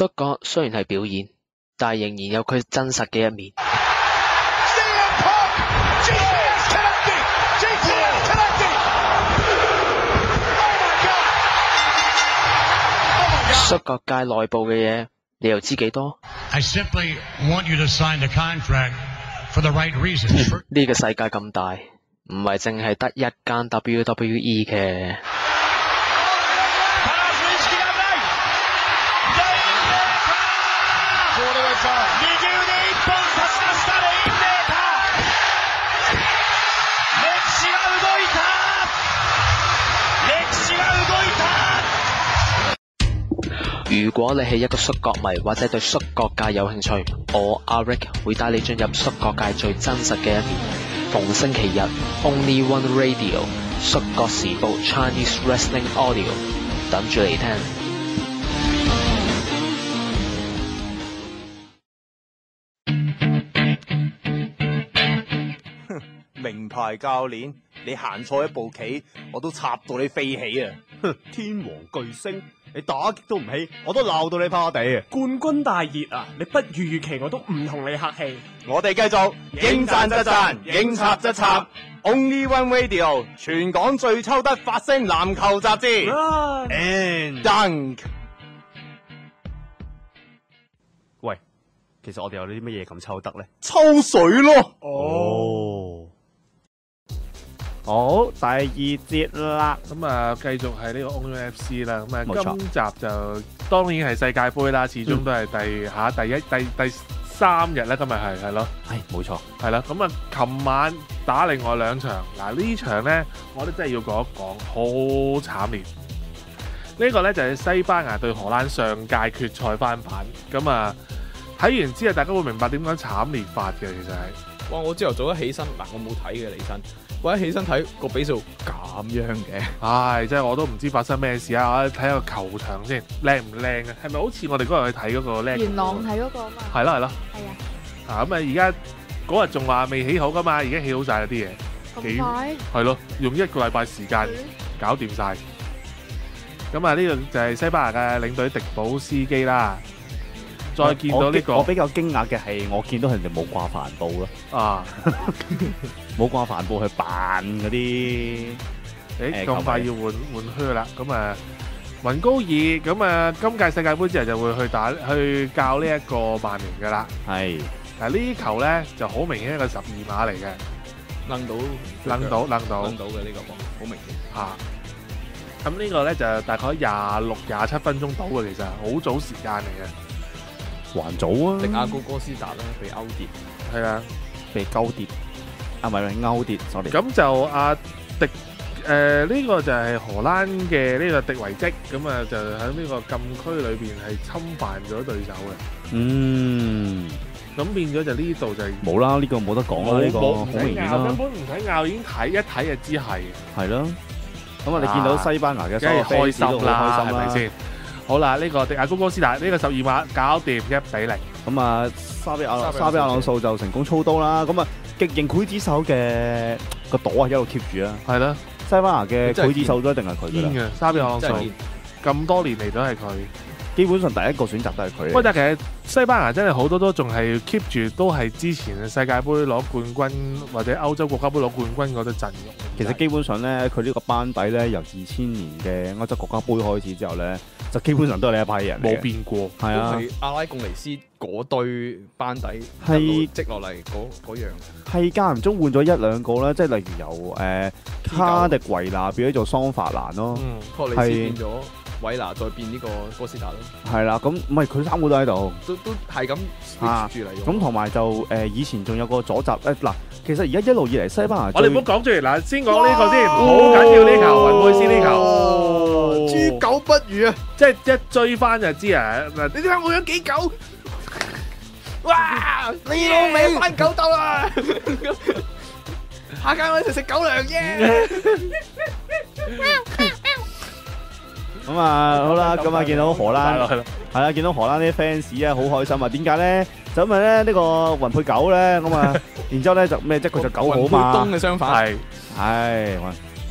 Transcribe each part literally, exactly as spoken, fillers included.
摔角雖然係表演，但係仍然有佢真實嘅一面。摔角界內部嘅嘢，你又知幾多？ I simply want you to sign the contract for the right reasons. 呢個世界咁大，唔係淨係得一間 W W E 嘅。如果你係一個摔角迷或者對摔角界有興趣，我阿 Rick 會帶你進入摔角界最真實嘅一面。逢星期日 Only One Radio 摔角時報 Chinese Wrestling Audio 等住嚟聽。 名牌教練，你行錯一步棋，我都插到你飛起啊！哼，天王巨星，你打擊都唔起，我都鬧到你趴地啊！ 冠軍大熱啊！你不如預期，我都唔同你客氣。 我哋繼續應讚則讚，應插則插。Only One Radio 全港最抽得發聲籃球雜誌。And Dunk。喂，其實我哋有啲乜嘢咁抽得咧？抽水咯！ 哦。 好，第二節啦， 咁啊，繼續係呢個 Only F C 啦。咁啊， 冇錯今集就當然係世界盃啦，始終都係第嚇、嗯、第一第第三日咧。今日係係咯， 係冇錯， 係啦。咁啊，琴晚打另外兩場，嗱呢場咧，我都真係要講一講，好慘烈。呢、呢個咧就係西班牙對荷蘭上屆決賽翻版。咁啊，睇完之後大家會明白點樣慘烈法嘅，其實係。 哇！我朝頭早一起身，嗱我冇睇嘅起身，我一起身睇個比數咁樣嘅， 唉，真係我都唔知發生咩事啊！我睇下個球場先，靚唔靚啊？係咪好似我哋嗰日去睇嗰個靚？ 元朗睇嗰個啊嘛。 係咯係咯。 係啊。 啊咁啊！而家嗰日仲話未起好噶嘛，而家起好晒啦啲嘢。 咁快？ 係咯，用一個禮拜時間搞掂晒。咁啊，呢個就係西班牙嘅領隊迪保斯基啦。再見到呢個， 我比較驚訝嘅係，我見到人哋冇掛帆布咯。 啊， 冇掛帆布去扮嗰啲。 誒咁快要換換靴啦，咁啊雲高爾咁啊今屆世界盃之後就會去打去教呢一個曼聯噶啦。 係， 嗱呢球咧就好明顯一個十二碼嚟嘅， 掕到掕到掕到掕到嘅呢個波，好明顯嚇。咁呢個咧就大概廿六廿七分鐘到嘅，其實好早時間嚟嘅。 還早啊！ 迪亞高哥斯達咧被勾跌， 係啊， 被勾跌，啊唔係係勾跌 ，sorry。 咁就阿迪誒呢個就係荷蘭嘅呢個迪維積，咁啊就喺呢個禁區裏邊係侵犯咗對手嘅。 嗯， 咁變咗就呢度就冇啦，呢個冇得講啦，呢個好明顯啦， 根本唔使拗，已經睇一睇就知係。 係咯，咁啊你見到西班牙嘅梗係開心啦， 係咪先？ 好啦，呢個迪亞高哥斯達呢個十二碼搞掂一比零。 咁啊，沙比亞沙比亞朗素就成功操刀啦。咁啊，極型劊子手嘅個朵啊一路 keep 住啊。 係啦， 西班牙嘅劊子手都一定係佢㗎啦。 沙比亞朗素咁多年嚟都係佢。 基本上第一個選擇都係佢。 不過但係其實西班牙真係好多都仲係 keep 住，都係之前世界盃攞冠軍或者歐洲國家盃攞冠軍嗰啲陣容。 其實基本上咧，佢呢個班底咧，由二千年嘅歐洲國家盃開始之後咧，就基本上都係呢一批人嚟嘅， 冇變過。 係啊， 阿拉貢尼斯嗰堆班底係積落嚟嗰嗰樣， 係間唔中換咗一兩個咧，即係例如由誒卡迪維納變咗做桑法蘭咯， 托尼斯變咗。韋拿再變呢個哥斯達咯， 係啦，咁唔係佢三個都喺度， 都都係咁住嚟用。 咁同埋就誒、呃、以前仲有個左閘誒嗱，其實而家一路以嚟西班牙， 我哋唔好講住嗱，先講呢個先，好緊要呢球，雲佩斯呢球， 豬狗不如啊！ 即係一追翻就知啊！嗱，你睇下我樣幾狗， 哇！你老味翻狗竇啊！下間我一齊食狗糧啫。 咁啊，好啦，咁啊，見到荷蘭係啦，見到荷蘭啲 fans 咧，好開心啊！點解咧？就因為咧呢個雲佩狗咧，咁啊，然之後咧就咩？即係佢就九號嘛。 雲佩東嘅相反係係雲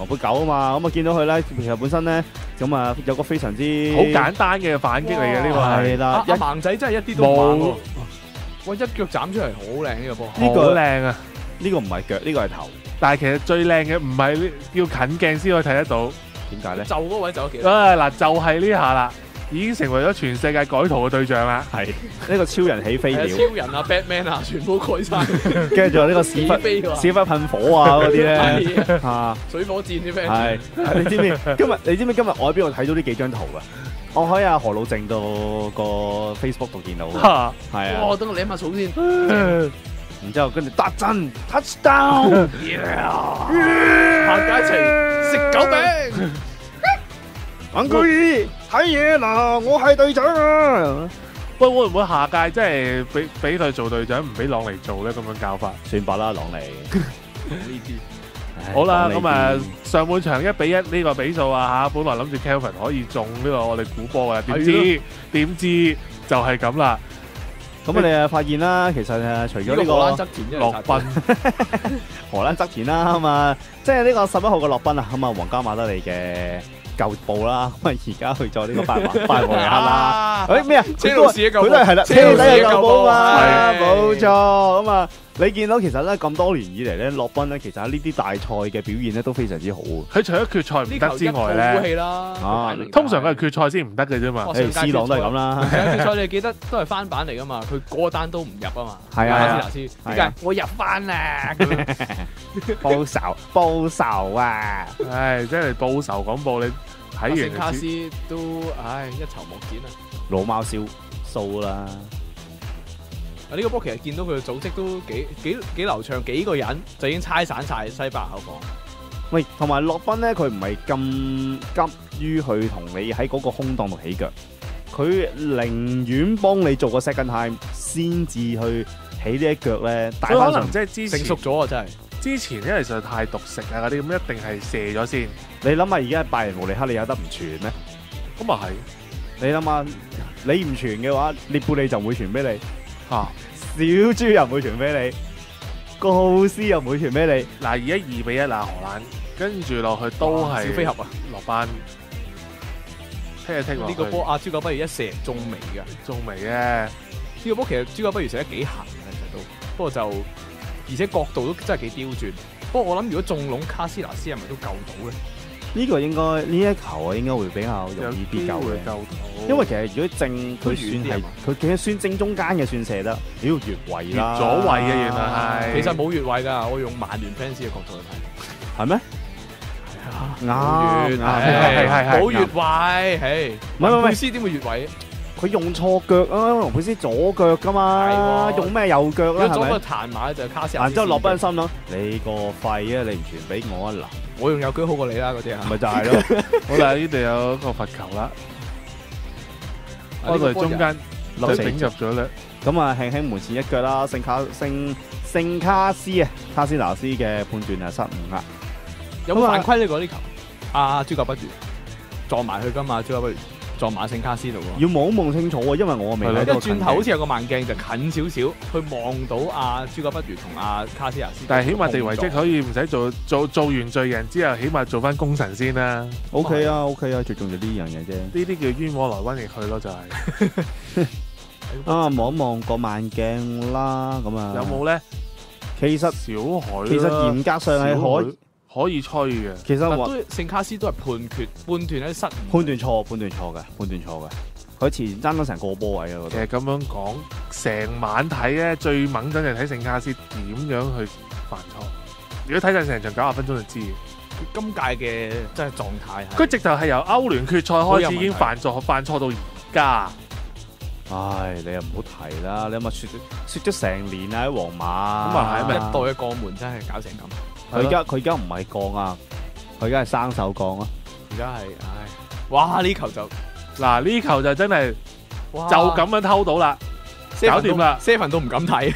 黃杯九啊嘛，咁啊見到佢咧，其實本身咧咁啊有個非常之好簡單嘅反擊嚟嘅呢個係。 係啦阿，阿盲仔真係一啲都唔猛喎，喂一腳斬出嚟好靚呢個波， 呢個好靚啊！ 呢個唔係腳，呢個係頭， 但係其實最靚嘅唔係呢，要近鏡先可以睇得到。 點解咧？ 就嗰位就咗幾多？ 啊嗱，就係呢下啦，已經成為咗全世界改圖嘅對象啦。 係呢個超人起飛係啊鳥， 超人啊 Batman 啊，全部改晒， 跟住仲有呢個屎忽起飛喎屎忽噴火啊嗰啲咧係啊！ 水火箭啲 friend。 係，你知唔知今日你知唔知今日我喺邊度睇到呢幾張圖噶？我喺阿何老正到個 Facebook 度見到嘅， 嚇係啊， 哇！等我舐下草先。 然之後跟住達陣 touchdown， 行街一齊食狗餅。 揾佢睇嘢嗱，我係隊長啊！ 喂，會唔會下屆真係俾俾佢做隊長，唔俾朗尼做咧？咁樣教法。 算吧啦，朗尼。 呢啲好啦，咁啊啊， 上半場一比一呢個比數啊嚇，本來諗住 Kelvin 可以中呢個我哋估波嘅，點係知點知就係咁啦。 咁我哋啊發現啦，其實誒除咗呢荷蘭個側田洛賓荷蘭側田啦，咁啊，即係呢個十一號嘅洛賓啊，咁啊皇家馬德里嘅舊部啦，咁啊而家去咗呢個拜仁拜仁慕尼黑啦。誒咩啊？ 車路士嘅舊部佢都係係啦，車車路底嘅舊士嘅舊部部啊， 係冇錯。咁啊，你見到其實咧咁多年以嚟咧，洛賓咧其實喺呢啲大賽嘅表現咧都非常之好。 佢除咗決賽唔得之外武器咧， 啦， 啊通常佢係決賽先唔得嘅啫嘛。 哦誒 C 朗都係咁啦。 係啊，決賽你記得都係翻版嚟噶嘛？佢嗰單都唔入啊嘛。 係啊係啊卡斯拿斯點解我入翻啦？咁樣報仇報仇啊！ 唉，真係報仇廣播，你睇完聖卡就知斯都唉一籌莫展啊！ 老貓燒數啦。 啊呢個波其實見到佢嘅組織都幾幾幾流暢，幾個人就已經拆散晒西班牙後防。 喂，同埋洛賓咧，佢唔係咁急於去同你喺嗰個空檔度起腳，佢寧願幫你做個 second time 先至去起呢一腳咧，帶佢可能翻上。 即係之前成熟咗啊！真係之前因為實在太獨食啊嗰啲，咁一定係射咗先。 你諗下，而家拜仁慕尼黑你有得唔傳咩？ 咁啊係你諗下，你唔傳嘅話，列布利就唔會傳俾你， 嚇。 小豬又唔會傳俾你，高斯又唔會傳俾你。 嗱，而家二比一啦，荷蘭跟住落去都係小飛俠啊！ 落班踢一踢落去。 呢個波阿朱九不如一射中尾㗎。 仲未嘅， 呢個波其實朱九不如射得幾行嘅，其實都不過就而且角度都真係幾刁鑽。不過我諗如果中籠卡斯拿斯係咪都救到咧？ 呢個應該呢一球啊，應該會比較容易啲救嘅。 有機會救到。 因為其實如果正佢算係遠啲係嘛佢其實算正中間嘅算射得，妖越位越啦， 咗位嘅原來係。 其實冇越位㗎，我用曼聯 fans 嘅角度去睇。 係咩？ 係啱啊， 啱係係係冇越位，係唔係唔係佩斯點會越位？ 佢用錯腳啊，龍佩斯左腳噶嘛， 係喎用咩右腳啦？係如果左個咪？ 彈馬就係卡斯亞斯。 然之後落班心諗，你個肺啊，你唔傳俾我啊嗱， 我用右腳好過你啦，嗰啲啊。 咪就係咯。 好啦，呢度有一個罰球啦，我哋中間就落成頂入咗咧。 咁啊，輕輕門前一腳啦，聖卡聖聖卡斯啊，卡斯拿斯嘅判斷係失誤啦。 有冇犯規呢個呢球？阿朱九不如撞埋去㗎嘛，朱九不如撞馬聖卡斯度喎。 要望一望清楚啊，因為我未睇到因為轉頭好似有個慢鏡就近少少，去望到阿朱九不如同阿卡斯亞斯。 但係起碼地維即可以唔使做做做完罪人之後，起碼做翻功臣先啦。 O K 啊 O K 啊，最重要呢樣嘢啫。 呢啲叫冤枉來瘟疫去咯，就係。 啊，望一望個慢鏡啦，咁啊， 有冇咧？ 其實小許其實嚴格上係可以， 可以吹嘅。 其實話但都聖卡斯都係判決判斷喺失誤。 判斷錯，判斷錯嘅，判斷錯嘅。佢前爭咗成個波位啊！我覺得其實咁樣講，成晚睇咧最猛陣就睇聖卡斯點樣去犯錯。如果睇晒成場九十分鐘就知。 今屆嘅真係狀態係佢直頭係由歐聯決賽開始已經犯錯，犯錯到而家。 唉，你又唔好提啦！你諗下説説咗成年啊喺皇馬， 咁啊係咪一代嘅鋼門真係搞成咁。 佢而家佢而家唔係降啊，佢而家係生手降啊！ 而家係唉，哇！呢球就嗱呢球就真係哇就咁樣偷到啦，搞掂啦 ，seven 都唔敢睇。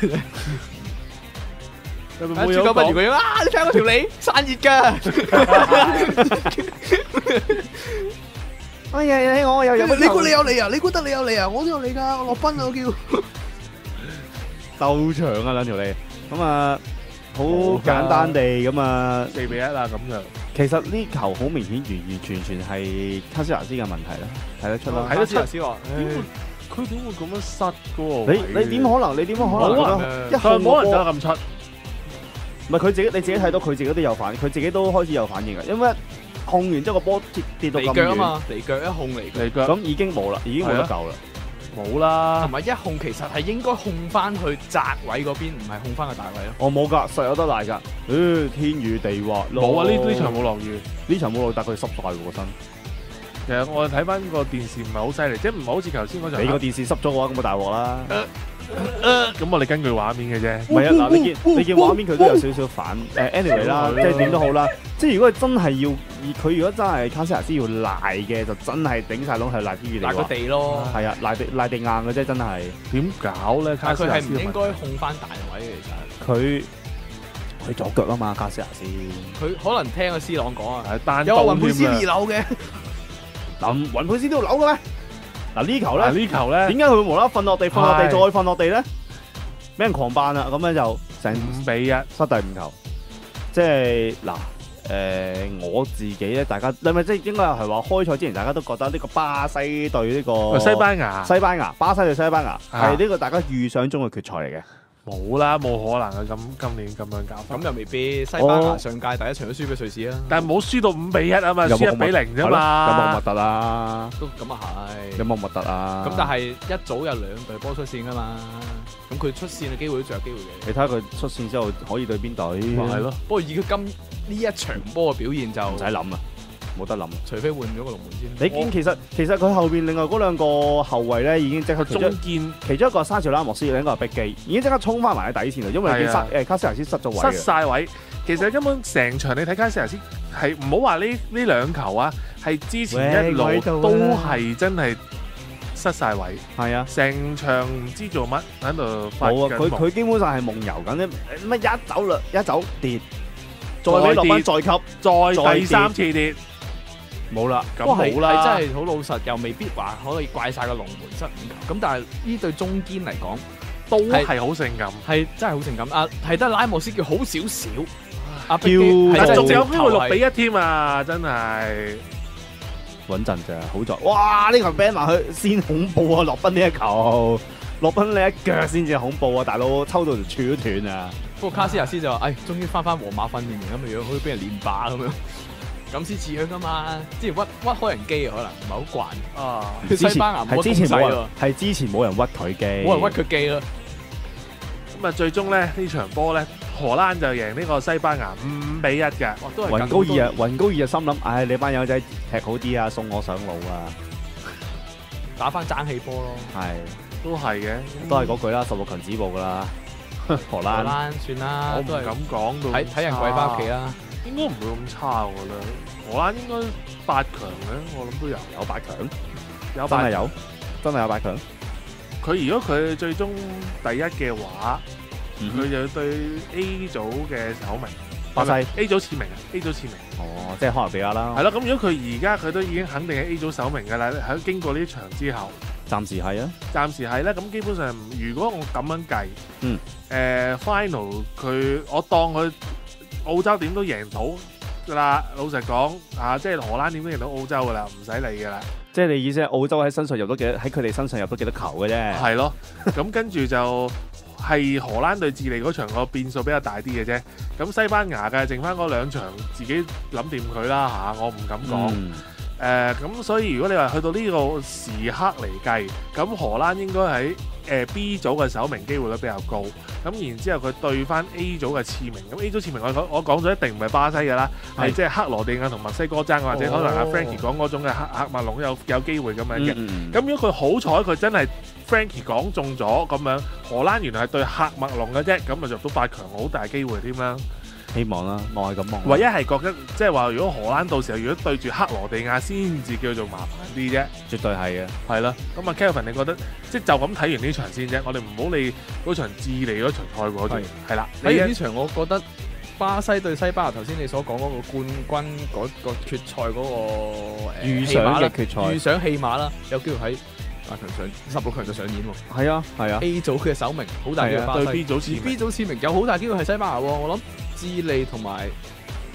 有冇朱九不如佢啊！你睇下嗰條脷散熱㗎。 哎呀！我又有你估你有理啊？你估得你有理啊？我都有理㗎，我落賓啊！我叫鬥長啊兩條脷，咁啊好簡單地咁啊四比一啦咁就其實呢球好明顯，完完全全係卡斯拿斯嘅問題啦，睇得出啦。 睇得出卡斯拿斯話： 點會佢點會咁樣塞嗰個位你你點可能？你點可能冇人覺得一佢冇人控個波走得咁出。 唔係佢自己，你自己睇到佢自己都有反應，佢自己都開始有反應嘅，因為控完之後個波跌跌到咁離腳啊遠， 嘛，離腳一控離腳。 嚟腳咁已經冇啦，已經冇得救啦。 冇啦同，埋一控其實係應該控翻去窄位嗰邊，唔係控翻個大位咯。 我冇㗎，實有得賴㗎。誒，天與地滑咯。 冇啊！呢呢場冇落雨。 呢場冇落，但佢濕晒喎個身。 其實我睇翻個電視唔係好犀利，即係唔係好似頭先嗰場。 你個電視濕咗嘅話，咁咪大鑊啦。 咁我哋根據畫面嘅啫。 唔係啊，嗱，你見你見畫面佢都有少少反誒，anyway 啦，即係點都好啦。即係如果真係要，佢如果真係卡斯拿斯要賴嘅，就真係頂晒籠係賴天與地賴個滑。 地咯， 係啊，賴地賴地硬嘅啫，真係。 點搞咧？卡但係佢係斯拿斯唔應該控翻大位嘅，其實佢佢左腳啊嘛，卡斯拿斯。 佢可能聽個 C 朗講啊， 係單有刀話雲佩斯二添啊！ 樓嘅， 嗱，雲佩斯都要扭嘅咩？嗱呢球嗱咧， 呢球咧點解佢會無啦啦瞓落地，瞓落地係再瞓落地咧？俾人狂扮啦，咁樣就成五比一， 失第五球。即係嗱，誒我自己咧，大家你咪即係應該係話開賽之前，大家都覺得呢個巴西對呢個西班牙西班牙，巴西對西班牙啊係呢個大家預想中嘅決賽嚟嘅。 冇啦，冇可能嘅咁今年咁樣搞法。 咁又未必。西班牙上屆第一場都輸俾瑞士啊， 但係冇輸到五比一啊嘛， 有冇輸一比零啫有冇嘛核。突啊？ 都咁啊係。 有冇核突啊？ 咁但係一早有兩隊波出線噶嘛，咁佢出線嘅機會都仲有機會嘅。 你睇下佢出線之後可以對邊隊？ 咪係咯， 不過以佢今呢一場波嘅表現就唔使諗啊，冇得諗。 除非換咗個龍門先。 你見其實其實佢後邊另外嗰兩個後衞咧已經即刻其中中堅其中一個沙條拉莫斯，另一個係碧基，已經即刻衝翻埋喺底線啦，因為見係啊沙誒卡斯拿斯失咗位失嘅。 晒位。其實根本成場你睇卡斯拿斯係唔好話呢呢兩球啊，係之前一路喂喺度啊都係真係失晒位。 係啊， 成場唔知做乜喺度發冇啊！佢緊夢佢基本上係夢遊緊，乜一走兩一走跌，再俾落翻再級， 再第三次跌， 冇啦。 咁不過係冇啦。 係真係好老實，又未必話可以怪晒個龍門失五球。咁但係呢對中堅嚟講， 都係好性感。 係真係好性感。啊，係得拉莫斯叫好少少，阿叫碧基係真係仲有機會六比一。 一添啊！真係穩陣咋，好在哇！呢球 ban 埋去先恐怖啊！洛賓呢一球，洛賓呢一腳先至恐怖啊！大佬抽到條柱都斷啊！ 不過卡斯亞斯就話：，誒，終於翻翻皇馬訓練營咁嘅樣，好似俾人練靶咁樣，咁先似樣噶嘛。之前屈屈開人機啊，可能唔係好慣。 啊， 之前西班牙冇係之前冇人乜攻勢喎， 係之前冇人屈佢嘅， 冇人屈佢機啦。 咁啊最終咧呢場波咧，荷蘭就贏呢個西班牙五比一嘅。 哇，都係雲高爾啊，雲高爾就心諗：，唉，你班友仔踢好啲啊，送我上路啊！ 打翻爭氣波咯。 係， 都係嘅， 都係嗰句啦，十六強止步噶啦，荷荷蘭。 蘭算啦我，唔都係敢講到睇睇人貴翻屋企啦。 應該唔會咁差我覺得。荷蘭應該八強嘅，我諗都有有八強， 有八強。 真係有，真係有八強。 佢如果佢最終第一嘅話， 嗯佢就要對 A 組嘅首名巴西 A 組次名啊 ，A 組次名哦，即係可能比亞啦係。咯。咁如果佢而家佢都已經肯定係 A 組首名㗎啦，喺經過呢場之後， 暫時係啊， 暫時係咧。咁基本上，如果我咁樣計， 嗯， 誒 final 佢我當佢澳洲點都贏到㗎啦。老實講啊，即係荷蘭點都贏到澳洲㗎啦，唔使理㗎啦。 即係你意思係澳洲喺身上入咗幾多？喺佢哋身上入咗幾多球嘅啫？ 係咯，咁跟住就係荷蘭對智利嗰場個變數比較大啲嘅啫。咁西班牙嘅剩翻嗰兩場自己諗掂佢啦嚇，我唔敢講。 嗯誒咁、所以如果你話去到呢個時刻嚟計，咁荷蘭應該喺誒、呃 B 組嘅首名機會率比較高。咁然之後佢對翻 A 組嘅次名，咁 A 組次名我講我講咗一定唔係巴西㗎啦，係係即係克羅地亞同墨西哥爭，或者可能阿哦 Frankie 講嗰種嘅喀喀麥隆有有機會咁樣嘅。 嗯嗯咁如果佢好彩，佢真係 Frankie 講中咗咁樣，荷蘭原來係對喀麥隆嘅啫，咁咪入到八強，好大機會添啦。 希望啦，我係咁望。 唯一係覺得即係話，如果荷蘭到時候如果對住克羅地亞先至叫做麻煩啲啫， 絕對係嘅。 係啦。咁啊，Kelvin 你覺得即係就咁睇完呢場先啫，我哋唔好理嗰場智利嗰場賽果先，係啦。你一睇完呢場，我覺得巴西對西班牙頭先你所講嗰個冠軍嗰個決賽嗰個誒預想戲碼啦嘅決賽預想戲碼啦，有機會喺八強上十六強就上演喎。 係啊，係啊。 A 組嘅首名好大機會巴對西， B 組次而 B 名， 組次名有好大機會係西班牙喎。我諗智利同埋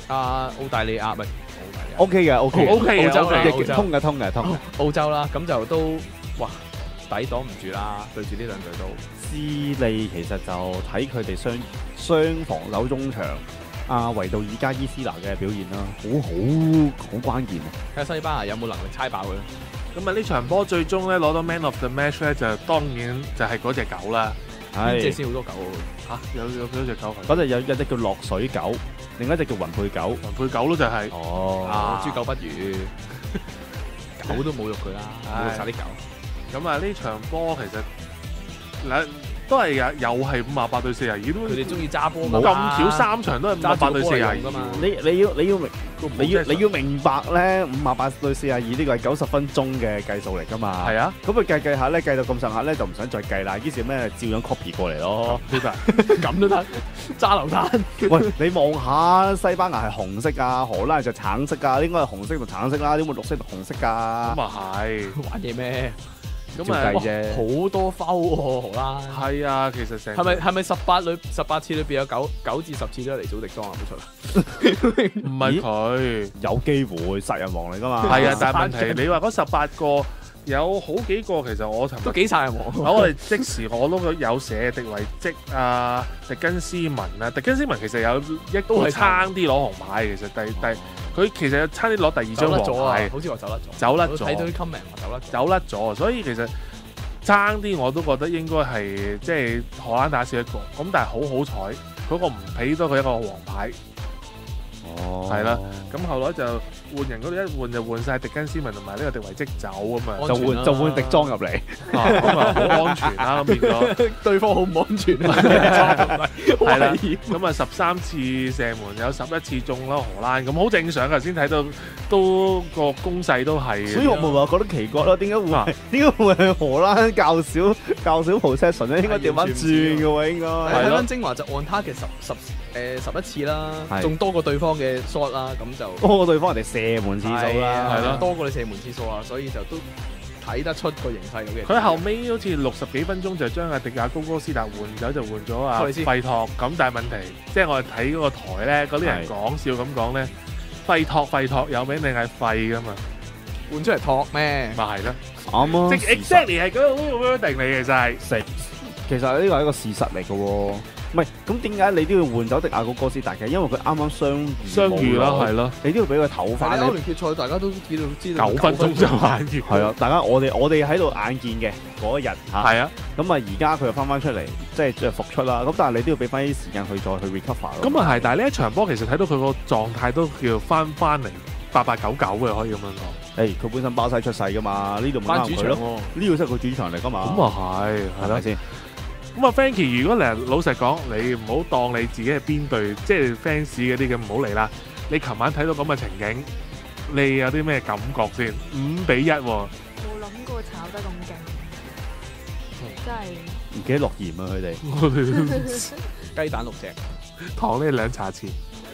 啊澳大利亞咪 O K 嘅，O K O K 嘅澳洲 ，O K 澳洲通嘅，通嘅，通嘅。 澳洲啦，咁就都哇抵擋唔住啦，對住呢兩隊都。 智利其實就睇佢哋雙雙防守中場，阿維杜爾加伊斯拿嘅表現啦，好好好關鍵啊！ 睇下西班牙有冇能力猜爆佢咧？ 咁啊呢場波最終咧攞到 Man of the Match 咧，就當然就係嗰隻狗啦。 邊隻係先好多狗嚇，有有幾多隻狗？ 嗰隻有一隻叫落水狗，另一隻叫雲配狗。 雲配狗咯，就係。 哦， 啊，豬狗不如，狗都侮辱佢啦，侮辱晒啲狗。 咁啊呢場波其實嗱都係又又係五啊八對四啊二，都佢哋中意揸波咁㗎嘛巧三場都係五啊八對四啊二㗎嘛。 你你要你要明你要你要明白咧，五啊八對四啊二呢個係九十分鐘嘅計數嚟㗎嘛。 係啊， 咁佢計計下咧，計到咁上下咧就唔想再計啦，於是咩照樣 copy 過嚟咯。 明白。 咁都得，揸流彈。 喂，你望下西班牙係紅色啊，荷蘭就橙色啊，應該係紅色同橙色啦，點會綠色同紅色㗎？ 咁啊係。 玩嘢咩？ 照咁啊計啫。 好多 foul 喎，荷蘭。 係啊，其實成係咪係咪十八裏十八次裏邊有九九至十次都係尼祖迪莊啊？冇出啦。 唔係佢？ 有機會殺人王嚟㗎嘛？ 係啊，但係問題你話嗰十八個有好幾個其實我尋日都幾殺人王。 我哋即時我都有寫迪維積啊、迪根斯文啊，迪根斯文其實有一都係個差啲攞紅牌，其實第第佢其實差啲攞第二走甩張咗啊黃牌，， 好似話走甩咗。 走甩我睇到咗， 啲 comment 話走甩咗。 走甩咗，所以其實差啲我都覺得應該係即係荷蘭打少一個，咁但係好好彩，嗰個唔俾多佢一個黃牌， 哦， 係啦，咁後來就換人嗰度一換就換晒迪根斯文同埋呢個迪維積走咁啊， 就換就換迪莊入嚟。 啊咁啊好安全啦，咁變咗。 對方好唔安全啊！ 係啦，咁啊十三次射門有十一次中啦，荷蘭咁好正常㗎，先睇到都個攻勢都係。 所以我咪話覺得奇怪咯，點解啊會點解會係荷蘭較少較少 possession 咧？應該調翻轉嘅喎，應該睇翻精華就按 target 十十誒十一次啦， 係仲多過對方嘅 shot 啦，咁就多過對方人哋射門次數啦， 係咯多過你射門次數啊，所以就都睇得出個形勢咁嘅。 佢後尾好似六十幾分鐘就將阿迪亞高哥斯達換走，就換咗阿托里斯費托。咁但係問題，即係我哋睇嗰個台咧，嗰啲人講笑咁講咧，費托費托有名定係廢噶嘛？ 換出嚟托咩？ 咪係咯， 啱啊！ 即係 exactly 係嗰個 wording 嚟嘅就係。 食，其實呢個係一個事實嚟嘅喎。唔係，咁點解你都要換走迪亞高哥斯達嘅？因為佢啱啱相相遇啦，係咯， 你都要俾佢唞翻歐咧。 聯決賽大家都知道知道九分鐘就玩完。 係啊，大家我哋我哋喺度眼見嘅嗰一日嚇。 係啊， 咁啊，而家佢又翻翻出嚟，即係即係復出啦。咁但係你都要俾翻啲時間去再去 recover 咯。 咁啊係，但係呢一場波其實睇到佢個狀態都叫翻翻嚟八八九九嘅，可以咁樣講。 誒，佢本身巴西出世噶嘛，呢度咪翻主場啱佢咯。 喎。 呢個真係佢主場嚟噶嘛。 咁啊係，係啦係咪。先？ 咁啊，Frankie，如果你老實講，你唔好當你自己係邊隊，即係 fans 嗰啲嘅，唔好嚟啦。你琴晚睇到咁嘅情景，你有啲咩感覺先？五比一喎， 冇諗過炒得咁勁，真係唔記得落鹽啊！佢哋雞蛋六隻， 糖呢兩茶匙。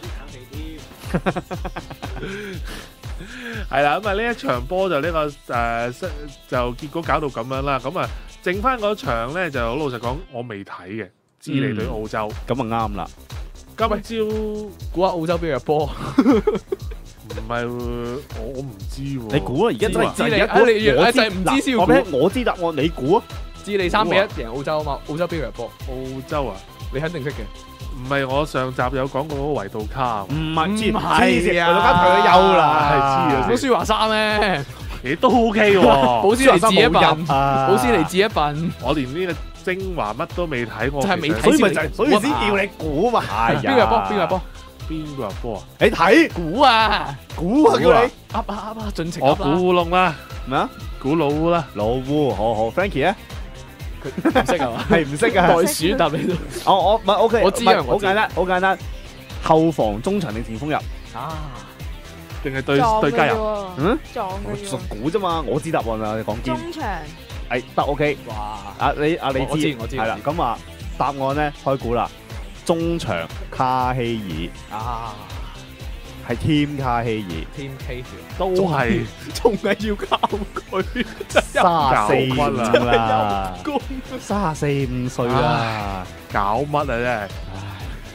係啦，咁啊呢一場波就呢、個誒、呃、就結果搞到咁樣啦。咁啊，剩翻嗰場咧就好老實講，我未睇嘅，智利對澳洲。 咁啊啱啦。 今朝估下澳洲邊個波？ 唔係我我唔知喎。 你估啊？而家真係智利而家啊你我啊就係唔知先要估我俾我知答案，你估啊？ 智利三比一贏澳洲啊嘛，澳洲邊個入波？ 澳洲啊， 你肯定識嘅。 唔係我上集有講過嗰個維杜卡， 唔係， 唔知係啊大家退咗休啦， 係知啊保舒華沙咩？ 咦都 OK 喎。 保斯尼治一笨， 啊保斯尼治一笨， 我連呢個精華乜都未睇，我就係未睇其實所以咪就係，所以先叫你估嘛。係邊個入波？邊個入波？ 邊個入波啊？ 你睇估啊！ 估啊，叫你噏啊噏啊，盡情我噏啦！ 估烏龍啦， 咩啊？ 估老烏啦。 老烏，好好，Frankie 咧唔識係嘛？ 係唔識啊？ 袋鼠答你都我我唔係 OK， 我知唔係啊我知好簡單，好簡單。後防、中場定前鋒入？ 啊！ 定係對撞嘅啫對家人？ 喎， 嗯， 撞我純嘅啫喎。 估啫嘛，我知答案啦，你講堅。 中場誒得 OK。 哇！ 啊你啊你我我知我知係啦，咁啊答案咧開估啦。中場卡希啊爾係 Team 卡希爾。 ，Team K 都係仲係要靠佢， 三十四搞乜啊啦，三十四五歲啦， 搞乜啊真係？ 唉，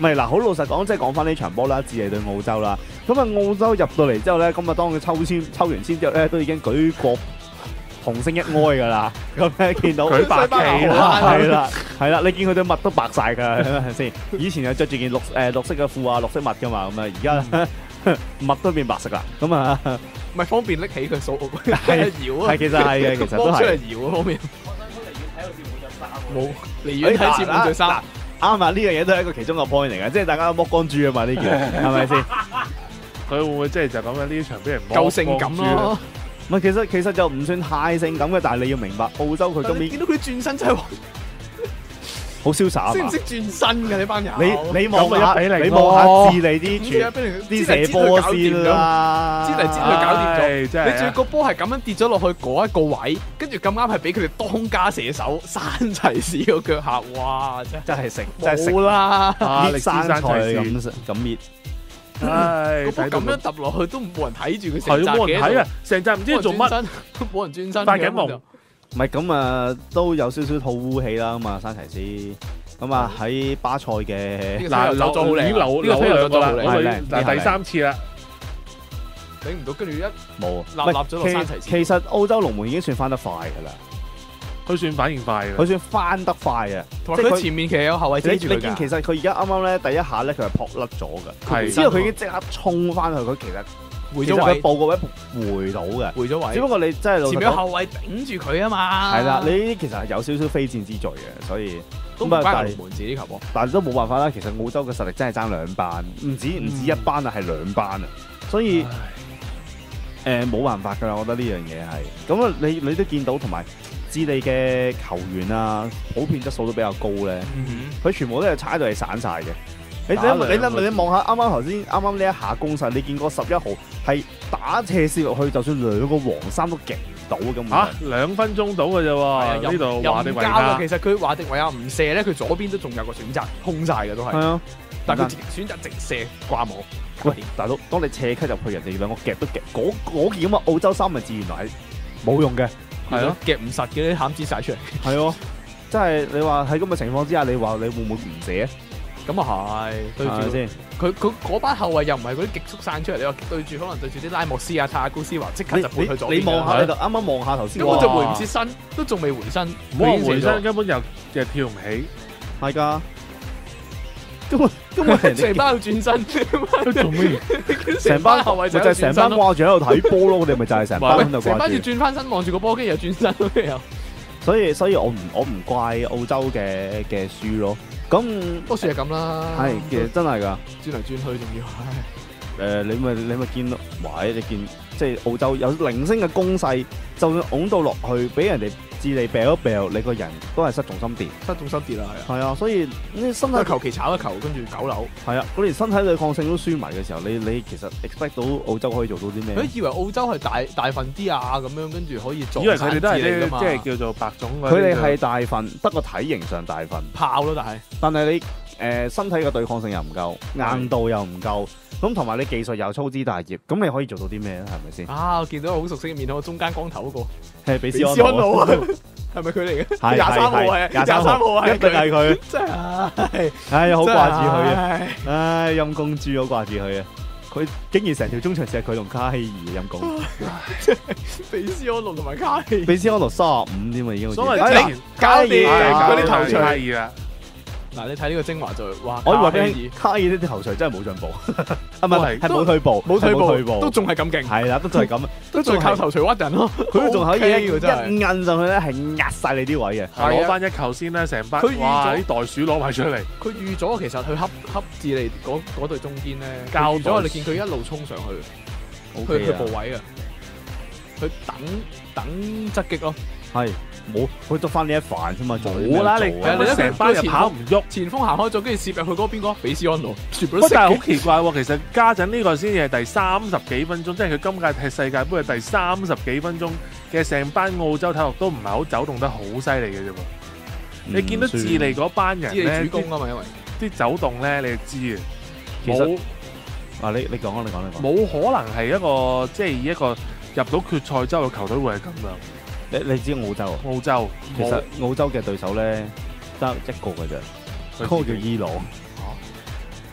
唔係嗱，好老實講，即係講翻呢場波啦，智利對澳洲啦。咁啊，澳洲入到嚟之後咧，咁啊，當佢抽籤抽完籤之後咧，都已經舉國同聲一哀㗎啦。咁咧見到舉白旗啦， 係啦，係啦，你見佢對襪都白晒㗎，係咪先？以前係着住件綠誒綠色嘅褲啊，綠色襪㗎嘛，咁啊，而家襪都變白色啦。咁啊， 咪方便拎起佢數係搖啊！ 係其實係嘅，其實都幫出係。 嚟搖嗰方面。冇離遠睇似冇着衫。 啱啊！呢樣嘢都係一個其中個 point 嚟嘅，即係大家剝光豬啊嘛，呢件係咪先？ 佢會唔會即係就咁樣呢場俾人剝夠性感咯？ 唔係，其實其實就唔算太性感嘅，但係你要明白，澳洲佢今年見到佢轉身真係好瀟灑啊嘛！ 識唔識轉身㗎呢班人？ 你你望下， 咁咪一比零你咯望下智利啲傳啲射波先啦， 知嚟知佢搞掂咗。 唉真係啊你仲要個波係咁樣跌咗落去嗰一個位，跟住咁啱係俾佢哋當家射手山齊士個腳下，哇！真係真係食真係食冇啦， 啊力搣生菜山齊咁士咁搣。 唉， 個波睇到咁樣揼落去都冇人睇住佢係成扎嘅冇人睇啊！成集唔知做乜， 都冇人轉身， 發緊夢。 唔係咁啊，都有少少吐污氣啦咁啊，山齊斯咁啊喺巴塞嘅嗱， 走咗好靚已經留呢個留咗兩個啦， 呢個係靚我哋呢個係嗱第三次啦， 頂唔到，跟住一冇立立咗落山齊士其其實澳洲龍門已經算翻得快㗎啦， 佢算反應快嘅。 佢算翻得快啊！ 同埋佢前面其實有後衞你遮住佢㗎。 你見其實佢而家啱啱咧第一下咧佢係撲甩咗㗎， 係之後佢已經即刻衝翻去，佢其實其實佢回咗位， 報個位回到嘅， 回咗位。 只不過你真係老實講前面有後衞頂住佢啊嘛。 係啦，你呢啲其實係有少少非戰之罪嘅，所以都唔咁啊但係關龍門自己球波。 但係都冇辦法啦。其實澳洲嘅實力真係爭兩班，唔止唔止一班啊，係兩班啊，所以誒冇辦法㗎啦。我覺得呢樣嘢係咁啊，你你都見到同埋智利嘅球員啊，普遍質素都比較高咧，佢全部都係踩到係散晒嘅。你打你你兩個你望下啱啱頭先啱啱呢一下攻勢，你見過十一號係打斜射落去，就算兩個黃衫都勁唔到咁。 嚇兩分鐘到嘅啫喎，呢度華迪維交啊！ 亞其實佢華迪維亞唔射咧，佢左邊都仲有個選擇，空晒嘅都係。 係啊， 但係佢選擇直射掛網。 喂，大佬，當你斜咳入去，人哋兩個夾都夾，嗰嗰件咁嘅澳洲三文治原來係冇用嘅。 係咯，夾唔實嘅啲餡子晒出嚟。 係喎，即係你話喺咁嘅情況之下，你話你會唔會唔射啊？ 咁啊係，對住係咪先？ 佢佢嗰班後衞又唔係嗰啲極速散出嚟，你話對住可能對住啲拉莫斯啊、泰亞高斯華，即刻你就撥去左邊你你望下㗎你就啱啱望下頭先， 根本就回唔哇切身，都仲未回身。 唔好話回身，根本又又跳唔起， 係㗎，根本根本人哋成班要轉身， 做咩？ 成班後衞就咪就係成班掛住喺度睇波咯，我哋咪就係成班喺度成班要掛住。 轉翻身望住個波，跟住又轉身咯，跟住又。 所以所以我唔我唔怪澳洲嘅嘅輸咯。咁不過算係咁啦。 係其實真係㗎。 轉嚟轉去仲要， 誒、你咪你咪見到，喂！你見即係澳洲有零星嘅攻勢，就算拱到落去，俾人哋智利掉一掉，你個人都係失重心跌。 失重心跌啦，係啊。 係啊，所以你身體都係求其炒一球，跟住九樓。 係啊，佢連身體對抗性都輸埋嘅時候，你你其實 expect 到澳洲可以做到啲咩？ 佢以為澳洲係大大份啲啊，咁樣跟住可以做。 以為佢哋都係啲㗎嘛即係叫做白種嗰啲。 佢哋係大份，得個體型上大份， 炮咯，但係但係你誒、呃身體嘅對抗性又唔夠，硬度又唔夠，咁同埋你技術又粗枝大葉，咁你可以做到啲咩咧？係咪先？ 啊，我見到好熟悉嘅面孔，中間光頭嗰個。 係比斯比安斯安奴啊， 奴， 係咪佢嚟嘅？ 係廿三號係， 廿廿三號係一定係佢。 真係， 唉，好掛住佢啊！ 啊！ 唉，陰公豬好掛住佢啊！佢竟然成條中場只係佢同卡希爾陰公， 比斯安奴同埋卡希， 比斯安奴三十五添啊，已經好似。 所謂哎呀之前卡希搞掂爾嗰啲頭槌係係啦， 嗱，你睇呢個精華就哇， 我以為卡希俾卡爾呢啲頭槌真係冇進步，啊唔係係係冇退步， 爾冇退係退步，都仲係咁勁， 係啦，都仲係咁， 都仲係靠頭槌屈人咯， 佢都仲可以 OK 一喎真係一摁上去咧，係壓晒你啲位嘅。 係啊攞翻一球先啦，成班佢預咗哇啲袋鼠攞埋出嚟， 佢預咗其實佢恰恰智利嗰嗰隊中堅咧， 交佢預咗代你見佢一路衝上去，佢 OK 佢啊部位啊，佢等等側擊咯， 係冇，佢得翻呢一飯啫嘛，做冇啦你做啊你睇成班人跑唔喐。 前鋒行開咗，跟住攝入去嗰邊個比斯安奴，全部都不過但係識好奇怪喎，其實家陣呢個先至係第三十幾分鐘，即係佢今屆踢世界盃嘅第三十幾分鐘嘅成班澳洲體育都唔係好走動得好犀利嘅啫喎。你見到智利嗰班人智咧， 利主攻啊嘛，因為啲走動咧，你就知嘅。 其實冇啊，你你講啊，你講你講。 冇可能係一個即係以一個入到決賽周嘅球隊會係咁樣。 你你知澳洲啊？ 澳洲其實澳洲嘅對手咧得一個嘅啫，嗰個叫伊朗。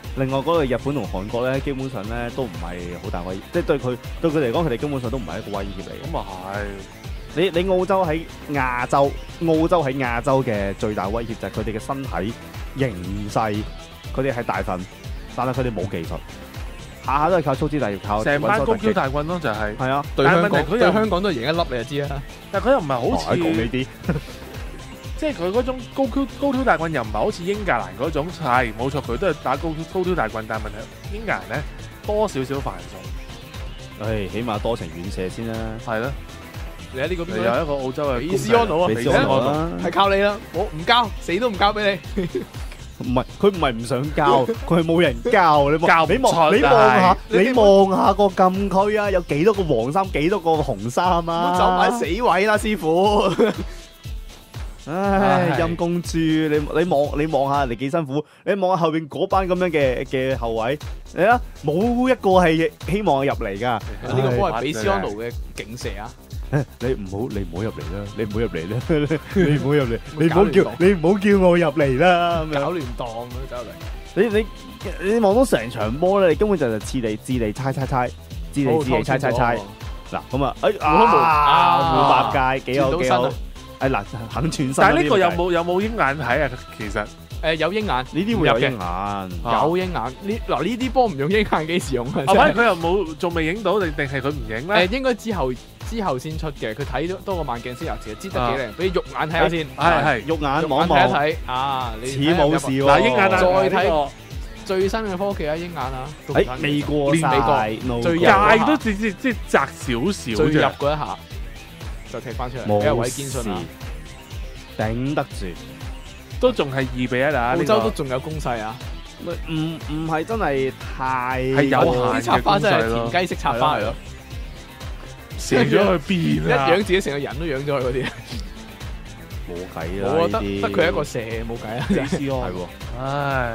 另外嗰個日本同韓國咧，基本上咧都唔係好大威脅，即係對佢對佢嚟講，佢哋根本上都唔係一個威脅嚟嘅。 咁啊係。 你你澳洲喺亞洲，澳洲喺亞洲嘅最大威脅就係佢哋嘅身體形勢，佢哋係大份，但係佢哋冇技術，下下都係靠粗枝大葉，靠成班高穩手突擊 Q 大棍咯，就係。 係啊， 對香港但係問題佢又對香港都係贏一粒你就知啦。 但係佢又唔係好似講呢啲， 即係佢嗰種高 Q 高 Q 大棍又唔係好似英格蘭嗰種，係冇錯，佢都係打高高 Q 大棍，但係問題英格蘭咧多少少犯數， 誒，起碼多程遠射先啦。 係咯。 你喺呢個邊個有咧？ 一個澳洲嘅比斯安奴啊， 比斯安奴啦， 係靠你啦，我唔交，死都唔交俾你。 唔係佢唔係唔想教，佢係冇人教。你望教唔你望出你望下， 你你望下個禁區啊，有幾多個黃衫，幾多個紅衫啊？ 走埋死位啦，師傅。 唉， 唉陰公豬，你你望你望下人哋幾辛苦，你望下後邊嗰班咁樣嘅嘅後衛，你啊冇一個係希望入嚟㗎。 呢個波係比斯安奴嘅勁射啊！ 你唔好你唔好入嚟啦，你唔好入嚟啦，你唔好入嚟，你唔好叫你唔好叫我入嚟啦，咁樣搞亂檔咁樣走嚟。 你你你望到成場波咧，你根本就係智利智利猜猜猜，智利智利猜猜猜。嗱咁啊，哎啊，冇白界幾好幾好。誒嗱，肯轉身。 但係呢個有冇有冇鷹眼睇啊？其實誒有鷹眼，呢啲會有鷹眼， 有鷹眼。呢嗱呢啲波唔用鷹眼幾時用啊？ 啊喂，佢又冇仲未影到定定係佢唔影咧？ 誒應該之後之後先出嘅，佢睇咗多個慢鏡先有，其實知得幾靚。俾肉眼睇下先， 係係肉眼肉望一望眼睇一睇啊！你似冇事喎。 嗱，鷹眼啊， 再呢睇個最新嘅科技啊，鷹眼啊， 誒未過連美國曬， 最入界都即即即窄少少最入啫。 嗰一下就踢翻出嚟，俾阿冇韋堅信啊！ 頂得住， 都仲係二比一啊！ 澳呢個洲都仲有攻勢啊！ 唔唔係真係太係有啲限嘅插花真係攻勢咯田雞式插花嚟咯， 射咗去一邊啊？ 養自己成個人都養咗佢嗰啲。 冇計啦， 我覺得呢啲得佢一個射冇計啊！真係係喎，唉，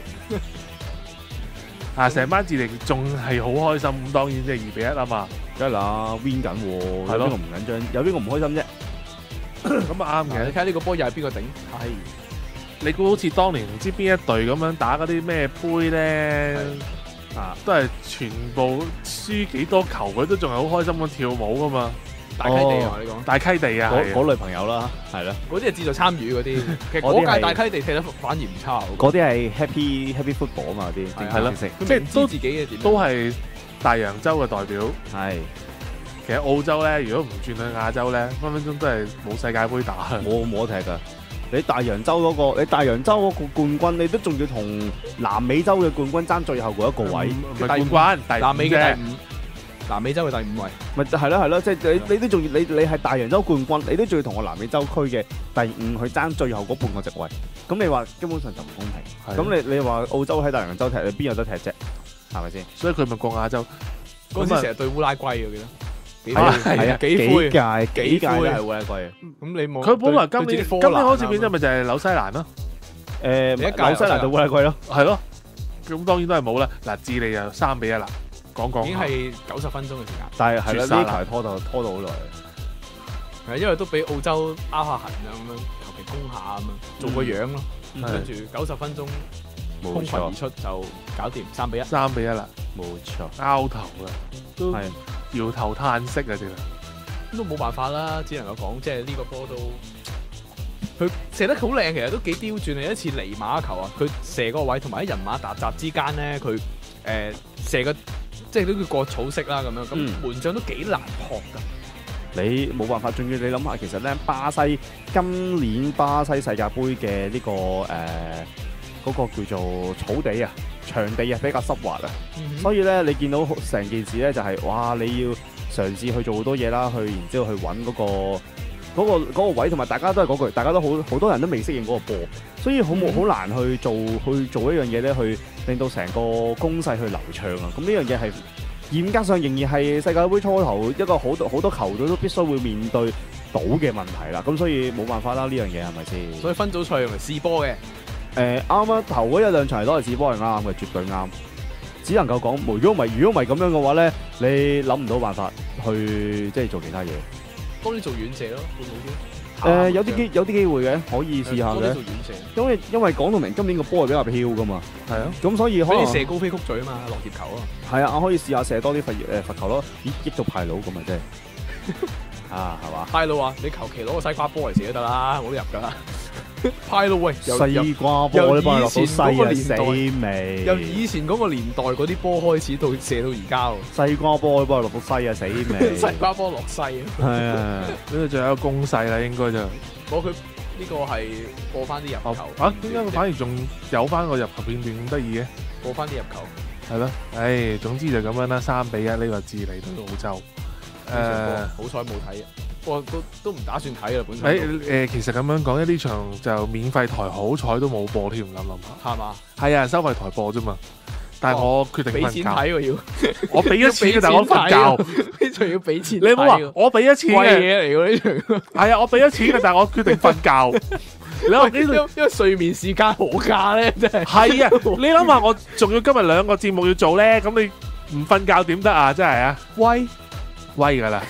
啊，成班智利仲係好開心，咁當然即係二比一啊嘛， 梗係啦，win 緊喎， 係咯有邊個唔緊張？有邊個唔開心啫？ 咁啊啱嘅。 你睇下呢個波又係邊個頂？ 係你估好似當年唔知邊一隊咁樣打嗰啲咩杯咧，啊，都係全部輸幾多球，佢都仲係好開心咁跳舞噶嘛。 大溪地啊！你講大溪地啊，係啊嗰嗰類朋友啦，係啦， 嗰啲係志在參與嗰啲，其實嗰啲係嗰屆大溪地踢得反而唔差喎。 嗰啲係 happy happy football 啊嘛，啲正係咯正式佢明知自己嘅點， 都係大洋洲嘅代表。 係其實澳洲咧，如果唔轉去亞洲咧，分分鐘都係冇世界盃打。 冇冇得踢㗎。你大洋洲嗰個，你大洋洲嗰個冠軍，你都仲要同南美洲嘅冠軍爭最後嗰一個位， 唔係冠軍，第南美嘅啫第五，南美洲嘅第五位。 咪就係咯係咯，即係你你都仲要你你係大洋洲冠軍，你都仲要同我南美洲區嘅第五去爭最後嗰半個席位，咁你話根本上就唔公平。咁你你話澳洲喺大洋洲踢，你邊有得踢啫？係咪先？ 所以佢咪過亞洲。 嗰陣時成日對烏拉圭嘅，記得幾係啊灰係啊， 幾灰。 幾屆幾屆都灰係烏拉圭嘅。 咁你冇佢本來今年今年開始變咗咗咪就係紐西蘭咯， 誒你一屆紐西蘭就烏拉圭咯。 係咯。咁當然都係冇啦。嗱，智利就三比一啦，講講已經係九十分鐘嘅時間。 但係係啦， 絕殺啦呢球拖到拖到好耐。 係因為都俾澳洲拗下痕啊咁樣，求其攻下咁樣，做個樣咯。 嗯跟住九十分鐘空群而出就搞掂三比一。 三比一啦， 冇錯， 拗頭啊，都係搖頭嘆息啊，真係。 都冇辦法啦，只能夠講即係呢個波都佢射得好靚，其實都幾刁鑽啊！有一次尼馬球啊，佢射個位同埋喺人馬沓雜之間咧，佢誒、呃、射個即係都叫過草式啦咁樣，咁、 嗯門將都幾難撲㗎。 你冇辦法，仲要你諗下，其實咧巴西今年巴西世界盃嘅呢個誒嗰、個叫做草地啊，場地啊比較濕滑啊， 嗯所以咧你見到成件事咧就係、哇你要嘗試去做好多嘢啦，去然之後去揾嗰、個嗰、個嗰、個位，同埋大家都係嗰句，大家都好好多人都未適應嗰個波，所以好冇好難去做去做一樣嘢咧，去令到成個攻勢去流暢啊！咁呢樣嘢係嚴格上仍然係世界盃初頭一個好多好多球隊都必須會面對到嘅問題啦。咁所以冇辦法啦，呢樣嘢係咪先？ 所以分組賽用嚟試波嘅， 誒啱啊！頭嗰一兩場攞嚟試波係啱嘅，絕對啱。只能夠講，如果唔係如果唔係咁樣嘅話咧，你諗唔到辦法去即係做其他嘢。 多啲做遠射咯，會唔會誒有啲機有啲機會嘅，可以試下嘅。 多啲做遠射， 因為因為講到明今年個波係比較飄噶嘛， 係啊， 咁所以可能俾你射高飛曲嘴啊嘛，落葉球啊。 係啊，可以試下射多啲罰誒罰球咯，咦益到派佬咁啊真係啊係嘛？ 派佬啊，你求其攞個西瓜波嚟射都得啦，我都入㗎啦。派佬喂，由由西瓜波由你幫佢落到以前嗰個西啊死年代未？ 由以前嗰個年代嗰啲波開始到射到而家喎， 西瓜波你幫佢落到西啊死未？ 西瓜波落西啊！ 係啊， 呢度仲有一個攻勢啦，應該就我佢呢個係播翻啲入球啊，點解佢反而仲有翻個入球片段咁得意嘅？ 播翻啲入球， 係咯，唉，總之就咁樣啦，三比一呢個智利對澳洲。誒， 好彩冇睇，我都都唔打算睇啦，本身誒誒，其實咁樣講，呢場就免費台好彩都冇播添，諗諗下。 係嘛？ 係啊，收費台播啫嘛。但係我決定俾錢瞓覺。 睇喎要， 我俾咗錢嘅，但係我瞓覺。 你仲要俾錢？ 你唔好話我俾咗錢貴嘅， 嘢嚟喎呢場。 係啊，我俾咗錢嘅，但係我決定瞓覺。你話呢度因因為睡眠時間可價咧，真係。 係啊，你諗下，我仲要今日兩個節目要做咧，咁你唔瞓覺點得啊？真係啊， 威威㗎啦。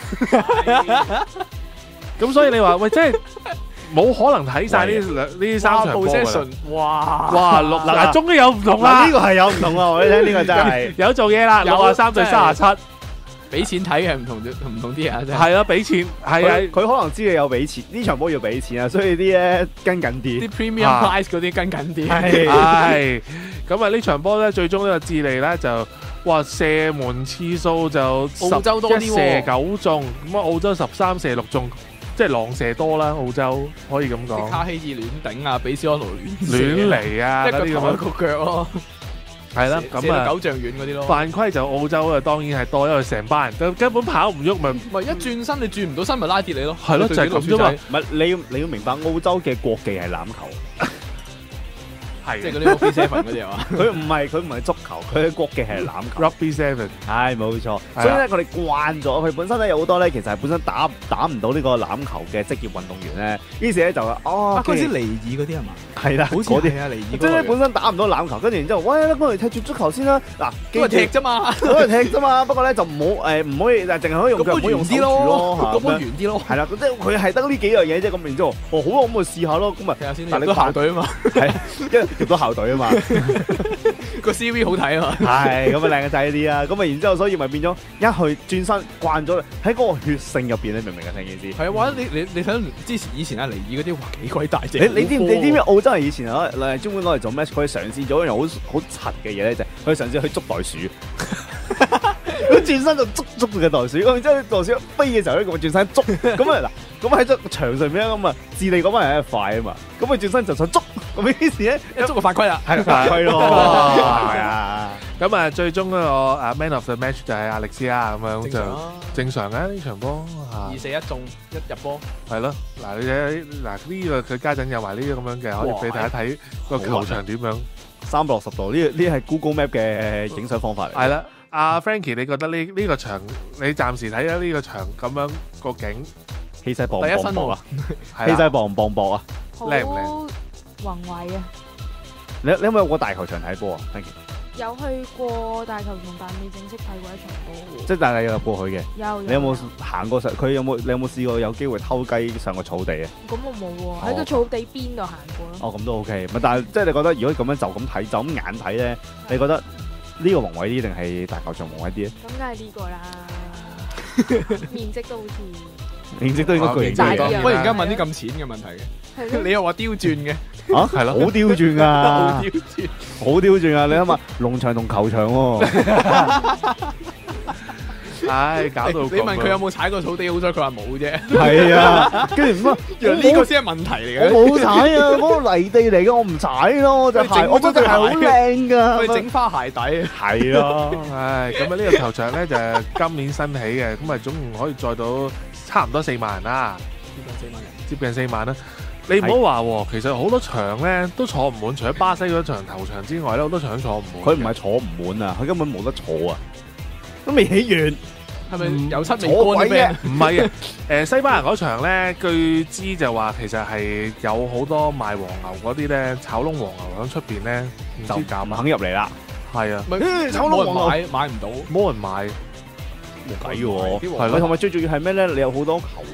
咁所以你話喂，真係冇可能睇晒呢兩呢三場波㗎啦。 哇哇六嗱，終於有唔同啦。 呢個係有唔同啦，我哋聽呢個真係有做嘢啦，六啊三對三十七。 俾錢睇嘅唔同唔同啲啊，真係。 係啊，俾錢係啊， 佢可能知你有俾錢，呢場波要俾錢啊，所以啲咧跟緊啲。 啲 premium price 嗰啲跟緊啲。 係咁啊！呢場波咧，最終呢個智利咧就哇射門次數就澳洲多啲喎射九中，咁啊澳洲十三射六中，即係狼射多啦。澳洲可以咁講。 卡希爾亂頂啊，比斯安奴亂亂嚟啊！ 一個嗰啲咁樣頭一個腳咯。 係啦，咁啊九丈遠嗰啲咯。 犯規就澳洲啊，當然係多，因為成班人都根本跑唔喐，咪唔係一轉身你轉唔到身，咪拉跌你咯。 係咯，就係咁啫嘛。 唔係你要你要明白澳洲嘅國技係欖球。 係即係嗰啲 Rugby Seven 嗰啲係嘛？ 佢唔係佢唔係足球，佢嘅國技係欖球。 Rugby Seven 係冇錯，所以咧我哋慣咗，佢本身咧有好多咧，其實係本身打打唔到呢個欖球嘅職業運動員咧，於是咧就話哦， 嗰啲尼爾嗰啲係嘛？ 係啦， 好似嗰啲係啊，尼爾即係咧本身打唔到欖球，跟住然之後，喂，不如踢住足球先啦。嗱， 都係踢啫嘛， 都係踢啫嘛。不過咧就唔好誒，唔可以，淨係可以用腳，唔好用手住咯。 咁樣圓啲咯。 係啦，即係佢係得呢幾樣嘢啫。咁然之後，哦好啊，咁咪試下咯。咁啊， 睇下先。 但係你個校隊啊嘛， 係因為入到校隊啊嘛。 個 C V 好睇啊嘛， 係咁啊靚仔啲啊，咁啊然之後所以咪變咗一去轉身慣咗喺嗰個血性入邊，你明唔明啊？成件事係啊，或者你你你睇之前以前阿尼爾嗰啲，哇幾鬼大隻！ 你你知唔你知唔知澳洲人以前攞嚟專門攞嚟做咩？佢嘗試咗一樣好好柒嘅嘢咧，就係佢嘗試去捉袋鼠。佢轉身就捉捉住個袋鼠，咁然之後袋鼠飛嘅時候咧，佢轉身捉，咁啊嗱，咁喺咗場上面咁啊，智利嗰班人係快啊嘛，咁佢轉身就想捉，咁於是咧一捉就犯規啦， 係犯規咯，係啊， 咁啊最終嗰個啊 Man of the Match 就係阿力斯啦，咁樣就正常嘅呢場波， 二四一中一入波， 係咯，嗱你睇嗱呢個佢家陣有埋呢啲咁樣嘅，可以俾大家睇個球場點樣三百六十度，呢呢係 Google Map 嘅影相方法嚟， 係啦。阿 Frankie， 你覺得呢呢個場，你暫時睇咗呢個場咁樣個景， 氣勢磅唔磅礴啊？氣係勢磅唔磅礴啊？ 靚唔靚？ 宏偉啊！ 你你有冇去過大球場睇波啊 ？Frankie 有去過大球場，但未正式睇過一場波。 即係但係有入過去嘅。 有。 你有冇行過上？佢有冇？你有冇試過有機會偷雞上個草地啊？ 咁我冇喎，喺個草地邊度行過咯。 哦，咁都 OK。咪但係即係你覺得，如果咁樣就咁睇，就咁眼睇咧，你覺得？呢個宏偉啲定係大球場宏偉啲咧？ 咁梗係呢個啦，面積都好似面積都應該巨大啲啊！ 忽然間問啲咁淺嘅問題嘅，你又話刁鑽嘅啊？係咯，好刁鑽噶， 好刁鑽， 好刁鑽啊！你諗下，農場同球場喎。 唉，搞到你問佢有冇踩過草地，好彩佢話冇啫。 係啊，跟住唔啊， 呢個先係問題嚟嘅。 我冇踩啊，嗰個泥地嚟嘅，我唔踩咯，隻鞋我隻鞋好靚噶。 我哋整花鞋底。 係咯， 唉，咁啊呢個球場咧就係今年新起嘅，咁啊總共可以載到差唔多四萬人啦， 接近四萬人， 接近四萬啦。你唔好話喎，其實好多場咧都坐唔滿，除咗巴西嗰場頭場之外咧，好多場都坐唔滿。 佢唔係坐唔滿啊，佢根本冇得坐啊，都未起完。 係咪有七未乾咩？ 唔係嘅，誒西班牙嗰場咧，據知就話其實係有好多賣黃牛嗰啲咧，炒窿黃牛喺出邊咧， 就唔肯入嚟啦。 係啊， 炒窿黃牛買買唔到， 冇人買， 冇計嘅喎。 係咯， 同埋最重要係咩咧？你有好多球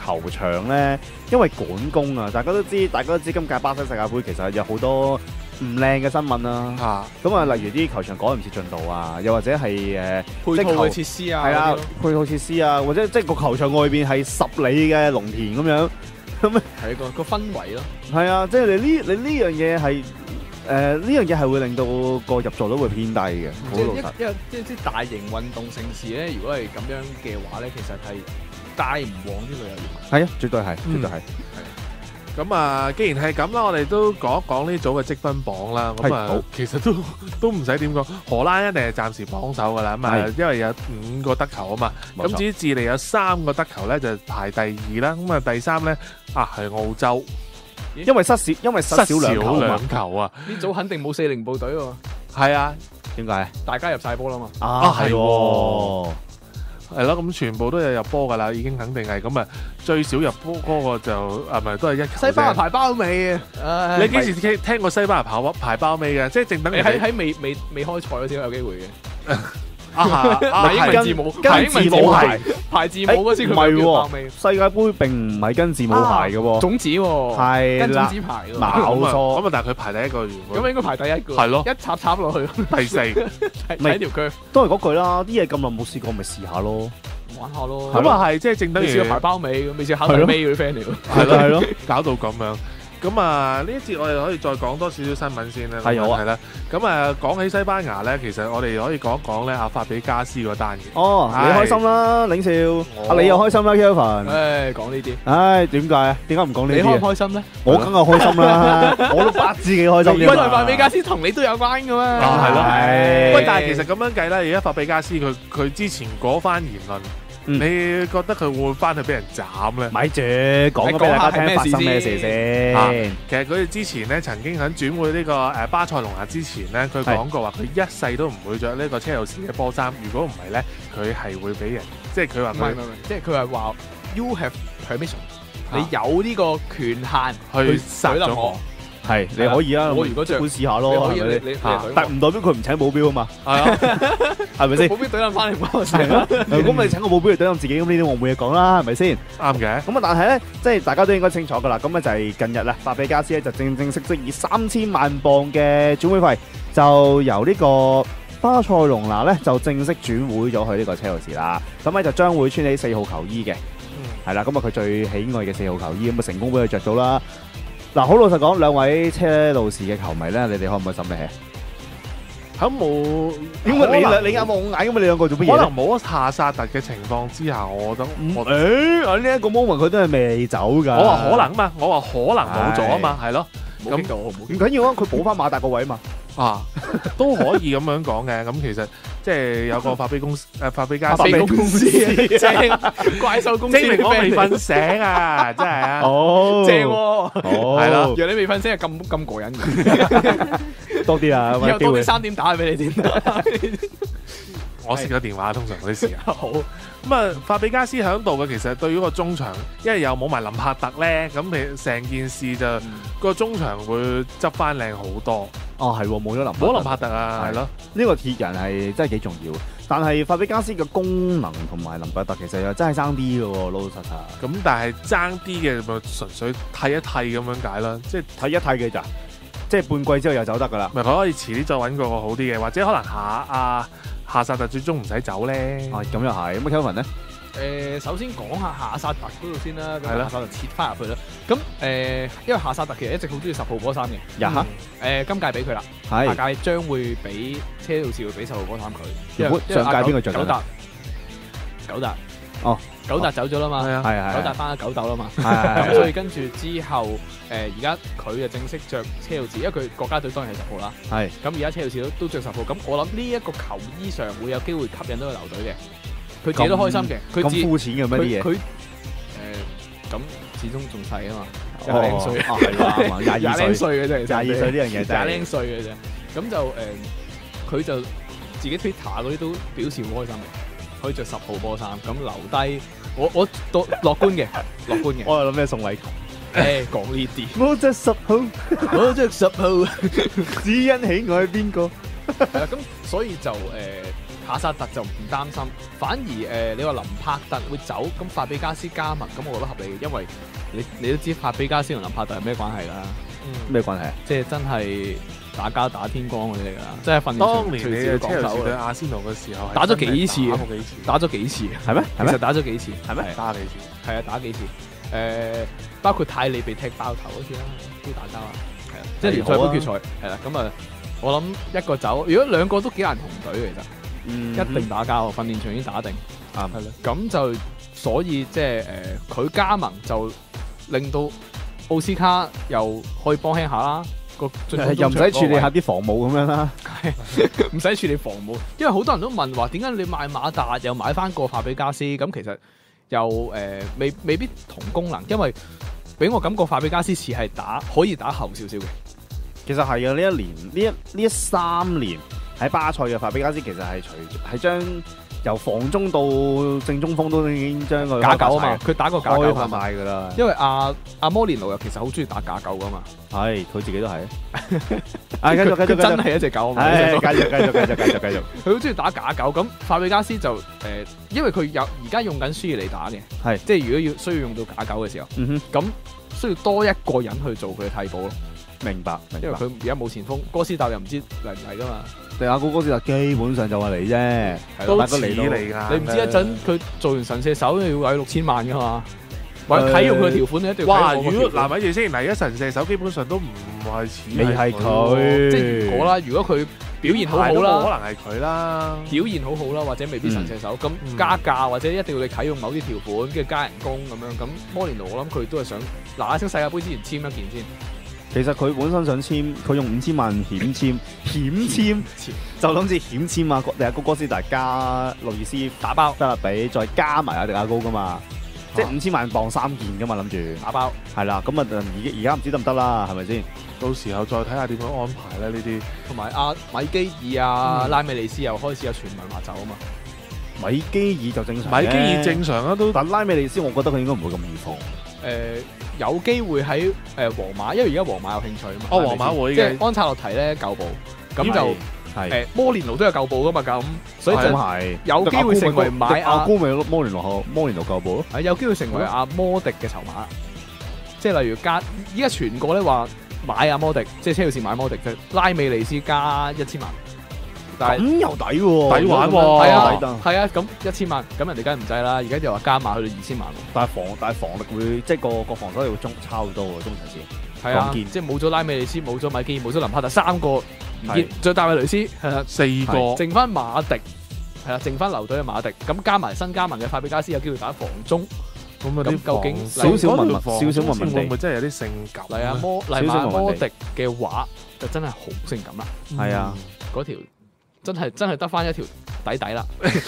球場咧，因為趕工啊，大家都知，大家都知今屆巴西世界盃其實有好多唔靚嘅新聞啦。嚇，咁啊，例如啲球場趕唔切進度啊，又或者係誒配套嘅設施啊， 係啊，配套設施啊，或者即係個球場外邊係十里嘅農田咁樣，咁係個個氛圍咯。 係啊，即係你呢你呢樣嘢係。誒呢樣嘢係會令到個入座率會偏低嘅，好老實。 即係即係即係大型運動盛事咧，如果係咁樣嘅話咧，其實係帶唔旺啲旅遊業。 係啊，絕對係，絕對係。 咁啊，既然係咁啦，我哋都講一講呢組嘅積分榜啦。咁啊，其實都都唔使點講，荷蘭一定係暫時榜首噶啦。咁啊，因為有五個得球啊嘛。咁至於智利有三個得球咧，就排第二啦。咁啊，第三咧啊係澳洲。 因為失少，因為失少兩球兩球啊！ 呢組肯定冇四零部隊喎。 係啊， 點解？ 大家入晒波啦嘛。 啊，係喎， 係咯，咁全部都有入波噶啦，已經肯定係咁啊！最少入波嗰個就啊，唔係都係一球。 西班牙排包尾啊！ 你幾時聽聽過西班牙跑排包尾嘅？即係正等於喺喺未未未開賽嗰時有機會嘅。 啊啊！英文字母， 跟字母排排字母嗰時佢咪叫包尾。 世界盃並唔係跟字母排嘅喎， 種子喎， 係跟種子排嘅。 冇錯。 咁啊，但係佢排第一個原本。 咁應該排第一個。 係咯， 一插插落去。 第四。 睇條腳。 都係嗰句啦，啲嘢咁耐冇試過，咪試下咯， 玩下咯。 咁啊係，即係正等於試過排包尾，未試考第尾嗰啲 friend 嚟喎。 係咯係咯，搞到咁樣。咁啊，呢一節我哋可以再講多少少新聞先啦。 係好啊， 係啦。咁啊，講起西班牙咧，其實我哋可以講一講咧阿法比加斯嗰單嘢。 哦，你開心啦，領少。阿你又開心啦 Kevin。 誒，講呢啲。 唉，點解啊？點解唔講呢啲？ 你開唔開心咧？ 我梗係開心啦，我都不知幾開心。 喂，法比加斯同你都有關㗎嘛？ 啊，係咯。 係。 喂，但係其實咁樣計咧，而家法比加斯佢佢之前嗰番言論。你覺得佢會唔會翻去俾人斬咧？ 咪住，講咗俾大家聽發生咩事先。 啊、其實佢哋之前咧曾經喺轉會呢個誒巴塞隆拿之前咧，佢講過話佢一世都唔會着呢個車路士嘅波衫。如果唔係咧，佢係會俾人，即係佢話唔係唔係，即係佢係話 You have permission，、啊、你有呢個權限去殺咗我。 係你可以啊， 我如果着， 試下咯，係咪先？但唔代表佢唔請保鏢啊嘛， 係啊， 係咪先？ 保鏢懟冧翻嚟關我事啊！咁你請個保鏢嚟懟冧自己，咁呢啲我冇嘢講啦，係咪先？ 啱嘅。 咁啊，但係咧，即係大家都應該清楚噶啦。咁啊，就係近日啦，法比加斯咧就正正式式以三千萬磅嘅轉會費，就由呢個巴塞隆拿咧就正式轉會咗去呢個車路士啦。咁咧就將會穿起四號球衣嘅，係啦。咁啊，佢最喜愛嘅四號球衣，咁啊成功俾佢着到啦。嗱，好老實講，兩位車路士嘅球迷咧，你哋開唔開心咧？ 喺冇， 點解你兩你眼望我眼咁啊？你兩個做乜嘢？ 可能冇夏薩特嘅情況之下，我覺得我誒，呢一個 moment 佢都係未走㗎。 我話可能嘛，我話可能冇咗啊嘛，係咯。 咁唔緊要啊，佢補翻馬達個位嘛。 啊，都可以咁樣講嘅。咁其實即係有個法比公司誒法比加斯公司，正怪獸公司， 證明我未瞓醒啊！真係啊， 哦， 正喎， 係啦， 若你未瞓醒係咁咁過癮嘅， 多啲啊！ 以後多啲三點打俾你先。 我熄咗電話，通常嗰啲時間。 好咁啊，法比加斯喺度嘅，其實對於個中場，因為又冇埋林柏特咧，咁你成件事就個中場會執翻靚好多。 哦，係冇咗林冇林柏特啊，係咯， 呢個鐵人係真係幾重要。但係法比加斯嘅功能同埋林柏特其實又真係爭啲嘅喎，老老實實。 咁但係爭啲嘅咪純粹替一替咁樣解啦，即係替一替嘅咋，即係半季之後又走得㗎啦。 咪佢可以遲啲再揾個好啲嘅，或者可能下啊。夏薩特最終唔使走咧， 啊咁又係，咁啊 Kevin 咧？ 誒，首先講下夏薩特嗰度先啦，咁係啦， 夏薩特切翻入去啦。咁誒，因為夏薩特其實一直好中意十號波衫嘅， 呀哈， 誒今屆俾佢啦， 係下屆將會俾車路士會俾十號波衫佢。 原本上屆邊個着緊？ 九達，九達， 哦， 九達走咗啦嘛， 係啊， 係係， 九達翻咗九斗啦嘛， 係， 咁所以跟住之後，誒而家佢就正式着車路士，因為佢國家隊當然係十號啦， 係， 咁而家車路士都都着十號，咁我諗呢一個球衣上會有機會吸引到佢留隊嘅。佢自己都開心嘅，佢咁膚淺嘅咩啲嘢？ 佢誒咁始終仲細啊嘛，廿零歲， 啊係啦，廿廿零歲嘅啫， 廿二歲呢樣嘢真係廿零歲嘅啫。咁就誒，佢就自己 Twitter 嗰啲都表示好開心嘅，可以着十號波衫，咁留低我我都樂觀嘅，樂觀嘅。 我又諗咩宋偉強？ 誒講呢啲， 我着十號， 我着十號， 只因喜愛邊個？ 係啦，咁所以就誒。 卡薩特就唔擔心，反而誒、呃、你話林柏特會走，咁法比加斯加盟，咁我覺得合理嘅，因為你你都知法比加斯同林柏特係咩關係啦， 咩關係啊？ 即係真係打交打天光嗰啲嚟㗎啦，即係訓練當年你嘅隨時講走車路士對啦， 阿仙奴嘅時候係打咗幾次打過幾次， 打咗幾次， 係咩？係咩？ 其實打咗幾次， 係咩？ 打幾次。 係啊，打幾次，誒、包括泰利被踢爆頭嗰次啦，都打交啊，係啊，即係聯賽杯決賽，係啦，咁啊，我諗一個走，如果兩個都幾難同隊嘅，其實。 嗯一定打交，訓練場已經打定， 啱係咯。咁就所以即係誒，佢、加盟就令到奧斯卡又可以幫輕下啦，個又唔使處理下啲防務咁樣啦， 唔使處理防務，因為好多人都問話點解你買馬達又買翻個法比加斯，咁其實又誒、呃、未未必同功能，因為俾我感覺法比加斯似係打可以打後少少嘅。 其實係啊，呢一年呢一呢一三年。喺巴塞嘅法比加斯其實係除係將由防中到正中鋒都已經將佢假九啊嘛，佢打過假九開晒㗎啦。 因為阿阿摩連奴又其實好中意打假九噶嘛， 係佢自己都係。啊，繼續繼續， 佢真係一隻狗啊嘛。 係繼續繼續繼續繼續繼續。 佢好中意打假九，咁法比加斯就誒、呃，因為佢有而家用緊舒爾尼打嘅， 係即係如果要需要用到假九嘅時候， 嗯咁需要多一個人去做佢嘅替補咯。 明白，明白。 因為佢而家冇前鋒，哥斯達又唔知嚟唔嚟噶嘛。 迪亞高哥斯達基本上就話嚟啫， 都似嚟㗎。 你唔知一陣佢做完神射手要位六千萬噶嘛？或者啟用佢條款，你一定要哇！ 啟用我個條款。 如果嗱，咪住先，嗱，一神射手基本上都唔係似未係佢， 即係如果啦，如果佢表現好好啦， 可能係佢啦， 表現好好啦，或者未必神射手，咁、 嗯、 加價或者一定要你啟用某啲條款，跟住加人工咁樣，咁摩連奴我諗佢都係想嗱一聲世界盃之前簽一件先。 其實佢本身想簽，佢用五千萬險簽，險簽就諗住險簽啊！迪亞高哥斯達加路易斯打包加勒比，再加埋阿迪亞高噶嘛，啊、即係五千萬磅三件噶嘛，諗住打包係啦。咁啊，而而家唔知得唔得啦，係咪先？ 到時候再睇下點樣安排咧呢啲。 同埋阿米基爾啊、嗯、拉美利斯又開始有傳聞話走啊嘛。 米基爾就正常， 米基爾正常啊都， 但拉美利斯我覺得佢應該唔會咁易放。 誒、呃、有機會喺誒皇馬，因為而家皇馬有興趣啊嘛。 哦，皇馬會即係安察洛提咧舊部，咁就誒、呃、摩連奴都有舊部噶嘛，咁所以就有機會成為買阿高咪摩連奴後摩連奴舊部咯。 係有機會成為阿摩迪嘅籌碼，即係例如加依家傳過咧話買阿摩迪，即係車路士買摩迪，就拉美利斯加一千萬。 咁又抵喎， 抵玩喎， 係啊，係啊，咁一千萬，咁人哋梗係唔制啦。而家就話加碼去到二千萬， 但係防但係防力會即係個個防守力會中差好多喎，中場線。 係啊，即係冇咗拉美利斯，冇咗米基爾，冇咗林柏特三個，唔見再戴維雷斯係啦， 四個， 剩翻馬迪係啦，剩翻留隊嘅馬迪，咁加埋新加盟嘅法比加斯有機會打防中。 咁啊啲究竟少少文文，少少文文會唔會真係有啲性感？ 嚟阿摩嚟馬摩迪嘅話就真係好性感啦。 係啊， 嗰條。真係真係得翻一條底底啦，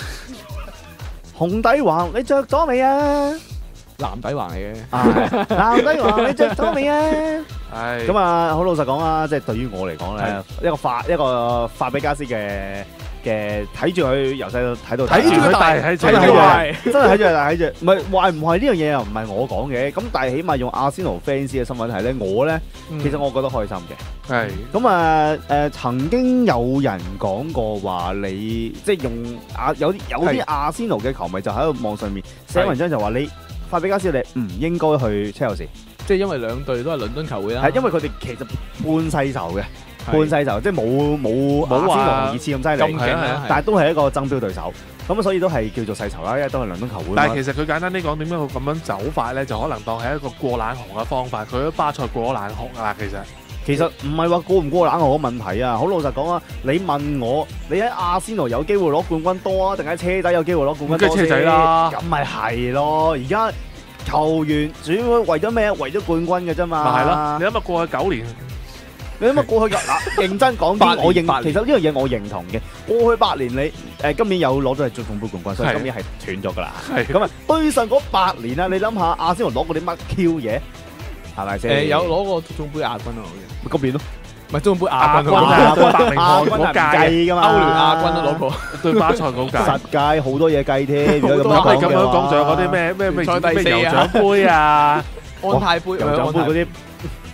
紅底橫你着咗未啊？ 藍底橫嚟嘅， 藍底橫你着咗未啊？ 係咁啊，好老實講啊，即係對於我嚟講咧，一個法一個法比加斯嘅嘅睇住佢由細到睇到睇住佢大， 睇住佢壞，真係睇住佢大睇住，唔係壞唔壞呢樣嘢又唔係我講嘅，咁但係起碼用阿仙奴 fans 嘅身份係咧，我咧其實我覺得開心嘅， 係咁啊誒曾經有人講過話你即係用阿有啲有啲阿仙奴嘅球迷就喺度網上面寫文章就話你法比加斯你唔應該去車路士， 即係因為兩隊都係倫敦球會啦， 係因為佢哋其實半世仇嘅。半世就即係冇冇阿仙奴同熱刺咁犀利，但係都係一個爭標對手，咁所以都係叫做世仇啦，因為都係倫敦球會。 但係其實佢簡單啲講，點解佢咁樣走法咧？就可能當係一個過冷河嘅方法。佢喺巴塞過冷河㗎啦，其實其實唔係話過唔過冷河嘅問題啊！好老實講啊，你問我，你喺阿仙奴有機會攞冠軍多啊，定喺車仔有機會攞冠軍多先？ 梗係車仔啦， 咁咪係咯。而家球員主要為咗咩啊？為咗冠軍嘅啫嘛。 咪係咯，你諗下過去九年。 你諗下過去嗱，認真講啲，我認其實呢樣嘢我認同嘅。過去八年你誒今年有攞咗係足總杯冠軍，所以今年係斷咗㗎啦。咁啊，對上嗰八年啊，你諗下阿仙奴攞過啲乜 Q 嘢，係咪先？ 誒有攞過足總杯亞軍啊，好似今年咯， 唔係足總杯亞軍啊，百零亞軍計㗎嘛， 歐聯亞軍都攞過， 對巴塞嗰屆實計好多嘢計添。如果咁樣講，仲有嗰啲咩咩咩咩酋長杯啊、 安泰杯、 酋長杯嗰啲。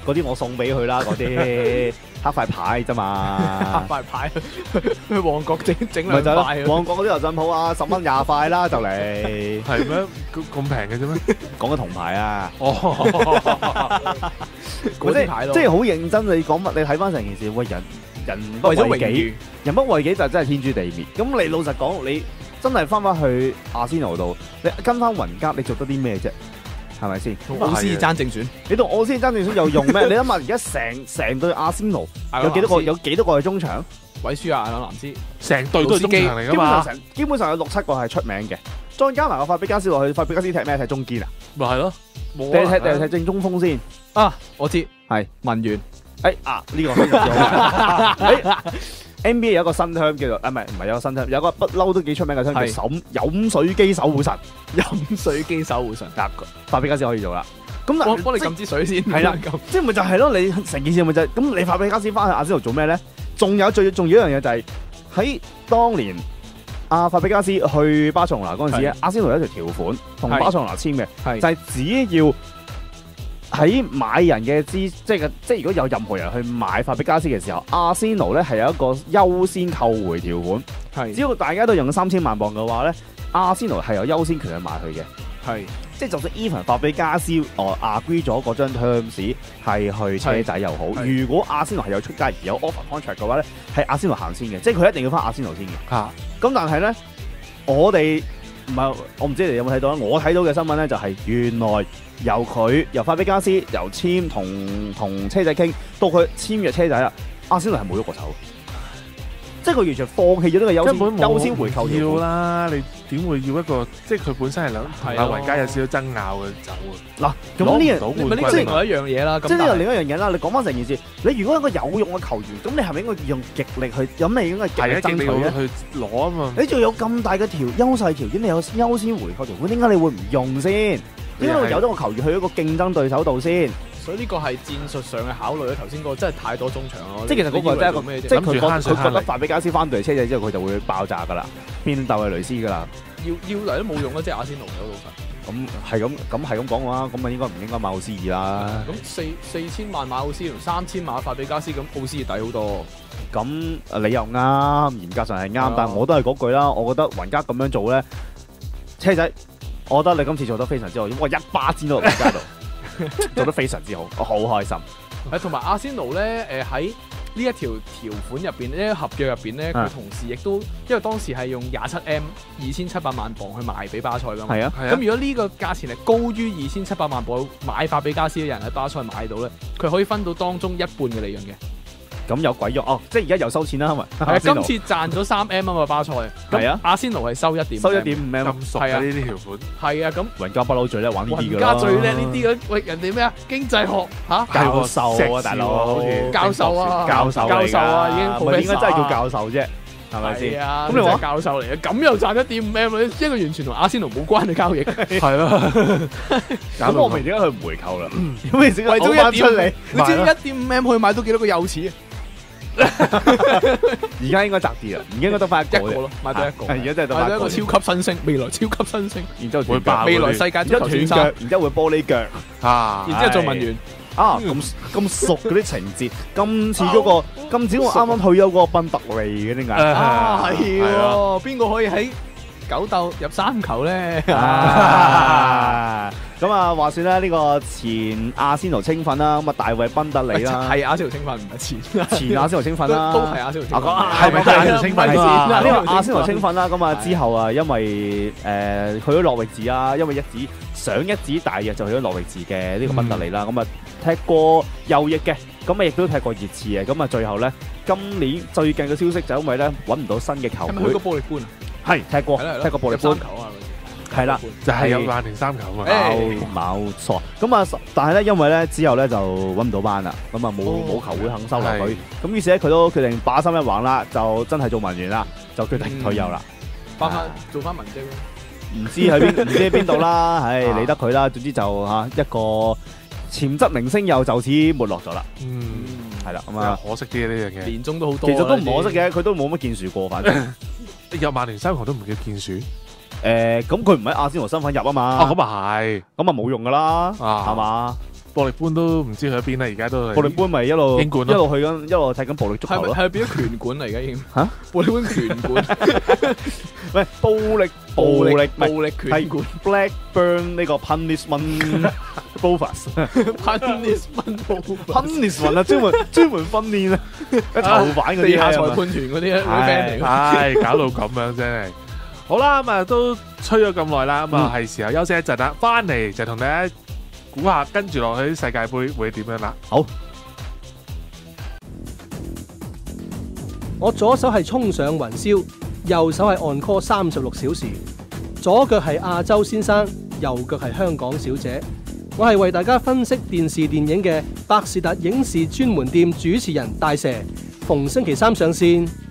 嗰啲我送俾佢啦，嗰啲黑塊牌啫嘛。 塊牌去旺角整整兩咪就係塊咯，旺角嗰啲油浸鋪啊，十蚊廿塊啦就嚟。 係咩？咁咁平嘅啫咩？ 講緊銅牌啊！ 哦， 嗰啲牌咯， 即係好認真，你講乜？你睇翻成件事，喂人人不為咗榮為己， 譽， 人不為己就真係天誅地滅。咁你老實講，你真係翻翻去阿仙奴度，你跟翻雲格，你做得啲咩啫？係咪先？ 同奧斯爭正選， 你同奧斯爭正選有用咩？你諗下，而家成成隊阿仙奴有幾多個？有幾多個係中場？ 韋舒亞、艾朗南斯， 成隊都係中場嚟基本上噶嘛？ 成基本上有六七個係出名嘅，再加埋個法比加斯落去，法比加斯踢咩？踢中堅啊？ 咪係咯，冇定係踢啊定係踢正中鋒先？ 啊，我知係文員， 誒啊！呢個非常之好。誒 N B A 有一個新 term 叫做啊，唔係唔係有個新 term，有個不嬲都幾出名嘅 term 係叫手飲水機守護神。 飲水機守護神， 嗱，法比加斯可以做啦。咁幫嗱， 幫你撳支水先， 係啦咁即係咪就係咯？你成件事咪就係咁？你法比加斯翻去阿仙奴做咩咧？仲有最重要一樣嘢就係喺當年阿法比加斯去巴塞羅那嗰陣時咧係， 阿仙奴有一條條款同係巴塞羅那簽嘅， 係就係只要喺買人嘅資，即係即係如果有任何人去買法比加斯嘅時候，阿仙奴咧係有一個優先購回條款，只係要大家都用三千萬磅嘅話咧，阿仙奴係有優先權去買佢嘅。 係即係就算 even 法比加斯哦 agree 咗嗰張 terms 係去車仔又好， 係如果阿仙奴係有出街而有 offer contract 嘅話咧，係阿仙奴行先嘅，即係佢一定要翻阿仙奴先嘅。 嚇咁但係咧，我哋唔係我唔知你哋有冇睇到啦，我睇到嘅新聞咧就係原來由佢由法比加斯由簽同同車仔傾到佢簽約車仔啦，阿仙奴係冇喐過手，即係佢完全放棄咗呢個優先根本冇優先回購條要款。 啦，你點會要一個即係佢本身係兩同係咯阿雲加有少少爭拗嘅走啊？ 嗱，咁呢樣。 攞唔咪呢到冠軍個另外一樣嘢啦，咁即係呢個但係另一樣嘢啦，你講翻成件事，你如果係一個有用嘅球員，咁你係咪應該用極力去？咁你應該極力係啊，極爭取咧？ 力要去攞啊嘛。 你仲有咁大嘅條優勢條件，你有優先回購條款，點解你會唔用先？點解會有咗個球員去一個競爭對手度先？ 所以呢個係戰術上嘅考慮咧。頭先嗰個真係太多中場咯， 即係其實嗰個真係一個咩啫？ 即係佢覺諗住慳水佢覺得慳力法比加斯翻到嚟車仔之後，佢就會爆炸噶啦，變鬥嘅雷斯噶啦。 要要嚟都冇用啦，即係阿仙奴有老實。 咁係咁咁係咁講嘅話，咁啊應該唔應該買奧斯爾啦？ 咁四四千萬買奧斯同三千萬法比加斯，咁奧斯抵好多。 咁你又啱，嚴格上係啱， 係啊但係我都係嗰句啦。我覺得雲加咁樣做咧，車仔，我覺得你今次做得非常之好，我一巴煎到雲加度，做得非常之好，我好開心。 誒，同埋阿仙奴咧，誒喺呢一條條款入邊呢合約入邊咧，佢啊同時亦都因為當時係用廿七 M 二千七百萬磅去賣俾巴塞㗎嘛。 係啊， 係啊， 咁如果呢個價錢係高於二千七百萬磅買法比加斯嘅人喺巴塞買到咧，佢可以分到當中一半嘅利潤嘅。 咁有鬼用哦！即係而家又收錢啦，係咪？ 係啊，今次賺咗三 M 啊嘛，巴塞。 係啊， 阿仙奴係收一點， 收一點五 M， 咁熟嘅呢啲條款， 係啊，咁雲加不嬲最叻玩呢啲㗎啦。 雲加最叻呢啲嘅，喂人哋咩啊？經濟學嚇教授啊，大佬， 好似教授啊， 教授嚟㗎教授啊，已經咪點解真係叫教教授啫？係咪先？ 啊， 咁你話真係教授嚟嘅，咁又賺一點五 M，一個完全同阿仙奴冇關嘅交易。 係咯。 咁我明點解佢唔回購啦？咁你點解為咗攞返出嚟一點，你知唔知一點五 M 可以買到幾多個有錢？ 而家應該窄啲啦，唔應該得翻一個啫一個咯，買到一個， 係而家真係得買到一個翻一個超級新星，未來超級新星， 然之後會爆未來世界然之後斷腳， 足球先生， 然之後會玻璃腳。 啊， 然之後做文員。 啊，咁咁熟嗰啲情節，咁似嗰個，咁似我啱啱退休嗰個賓特利嘅點解？ 啊，係係啊喎，邊個可以喺九鬥入三球咧？ 啊咁啊，話說咧，呢個前阿仙奴青訓啦，咁啊大衛賓特利啦， 係阿仙奴青訓，唔係前， 前阿仙奴青訓啦， 都係阿仙奴青訓， 啊係咪真係阿仙奴青訓啊呢個阿仙奴青訓啦，咁啊之後啊，因為誒去咗諾域治啊，因為一指上一指大約就去咗諾域治嘅呢個賓特利啦，咁啊踢過右翼嘅，咁啊亦都踢過熱刺嘅，咁啊最後咧今年最近嘅消息就因為咧揾唔到新嘅球會係咪去過，玻璃般啊？ 係踢過係啦係啦踢過玻璃般， 入三球啊！ 係啦。 就係有曼聯三球啊嘛。 誒冇冇錯，咁啊，但係咧，因為咧之後咧就揾唔到班啦，咁啊冇冇球會肯收留佢，咁於是咧佢都決定把心一橫啦，就真係做文員啦，就決定退休啦。 翻翻做翻文職咯。 唔知喺邊，唔知喺邊度啦，唉， 啊理得佢啦。總之就嚇一個潛質明星又就此沒落咗啦， 嗯， 係啦，咁咁啊啊， 可惜啲呢樣嘢。 年終都好多啊。 其實都唔可惜呢嘅，佢都冇乜建樹過，反正入曼聯三球都唔叫建樹。 誒，咁佢唔喺阿仙奴身份入啊嘛， 啊，咁啊係。 咁啊冇用噶啦， 啊係嘛？ 暴力般都唔知去咗邊啦，而家都係暴力般咪一路英冠咯一路去緊，一路睇緊暴力足球咯。 係咪係變咗拳館嚟而家已經？ 嚇！ 暴力館拳館， 喂，暴力暴力唔係暴力拳館 ，Blackburn 呢個 punishment Bovas ，punishment punishment 啊，專門專門訓練啊，囚犯嗰啲地下裁啊判團嗰啲 friend 嚟㗎。 唉，搞到咁樣真係。好啦，咁啊都吹咗咁耐啦，咁啊係時候休息一陣啦，翻嚟就同大家估下跟住落去啲世界盃會點樣啦。 好， 我左手係衝上雲霄，右手係 on call 三十六小時，左腳係亞洲先生，右腳係香港小姐。我係為大家分析電視電影嘅百事達影視專門店主持人大蛇，逢星期三上線。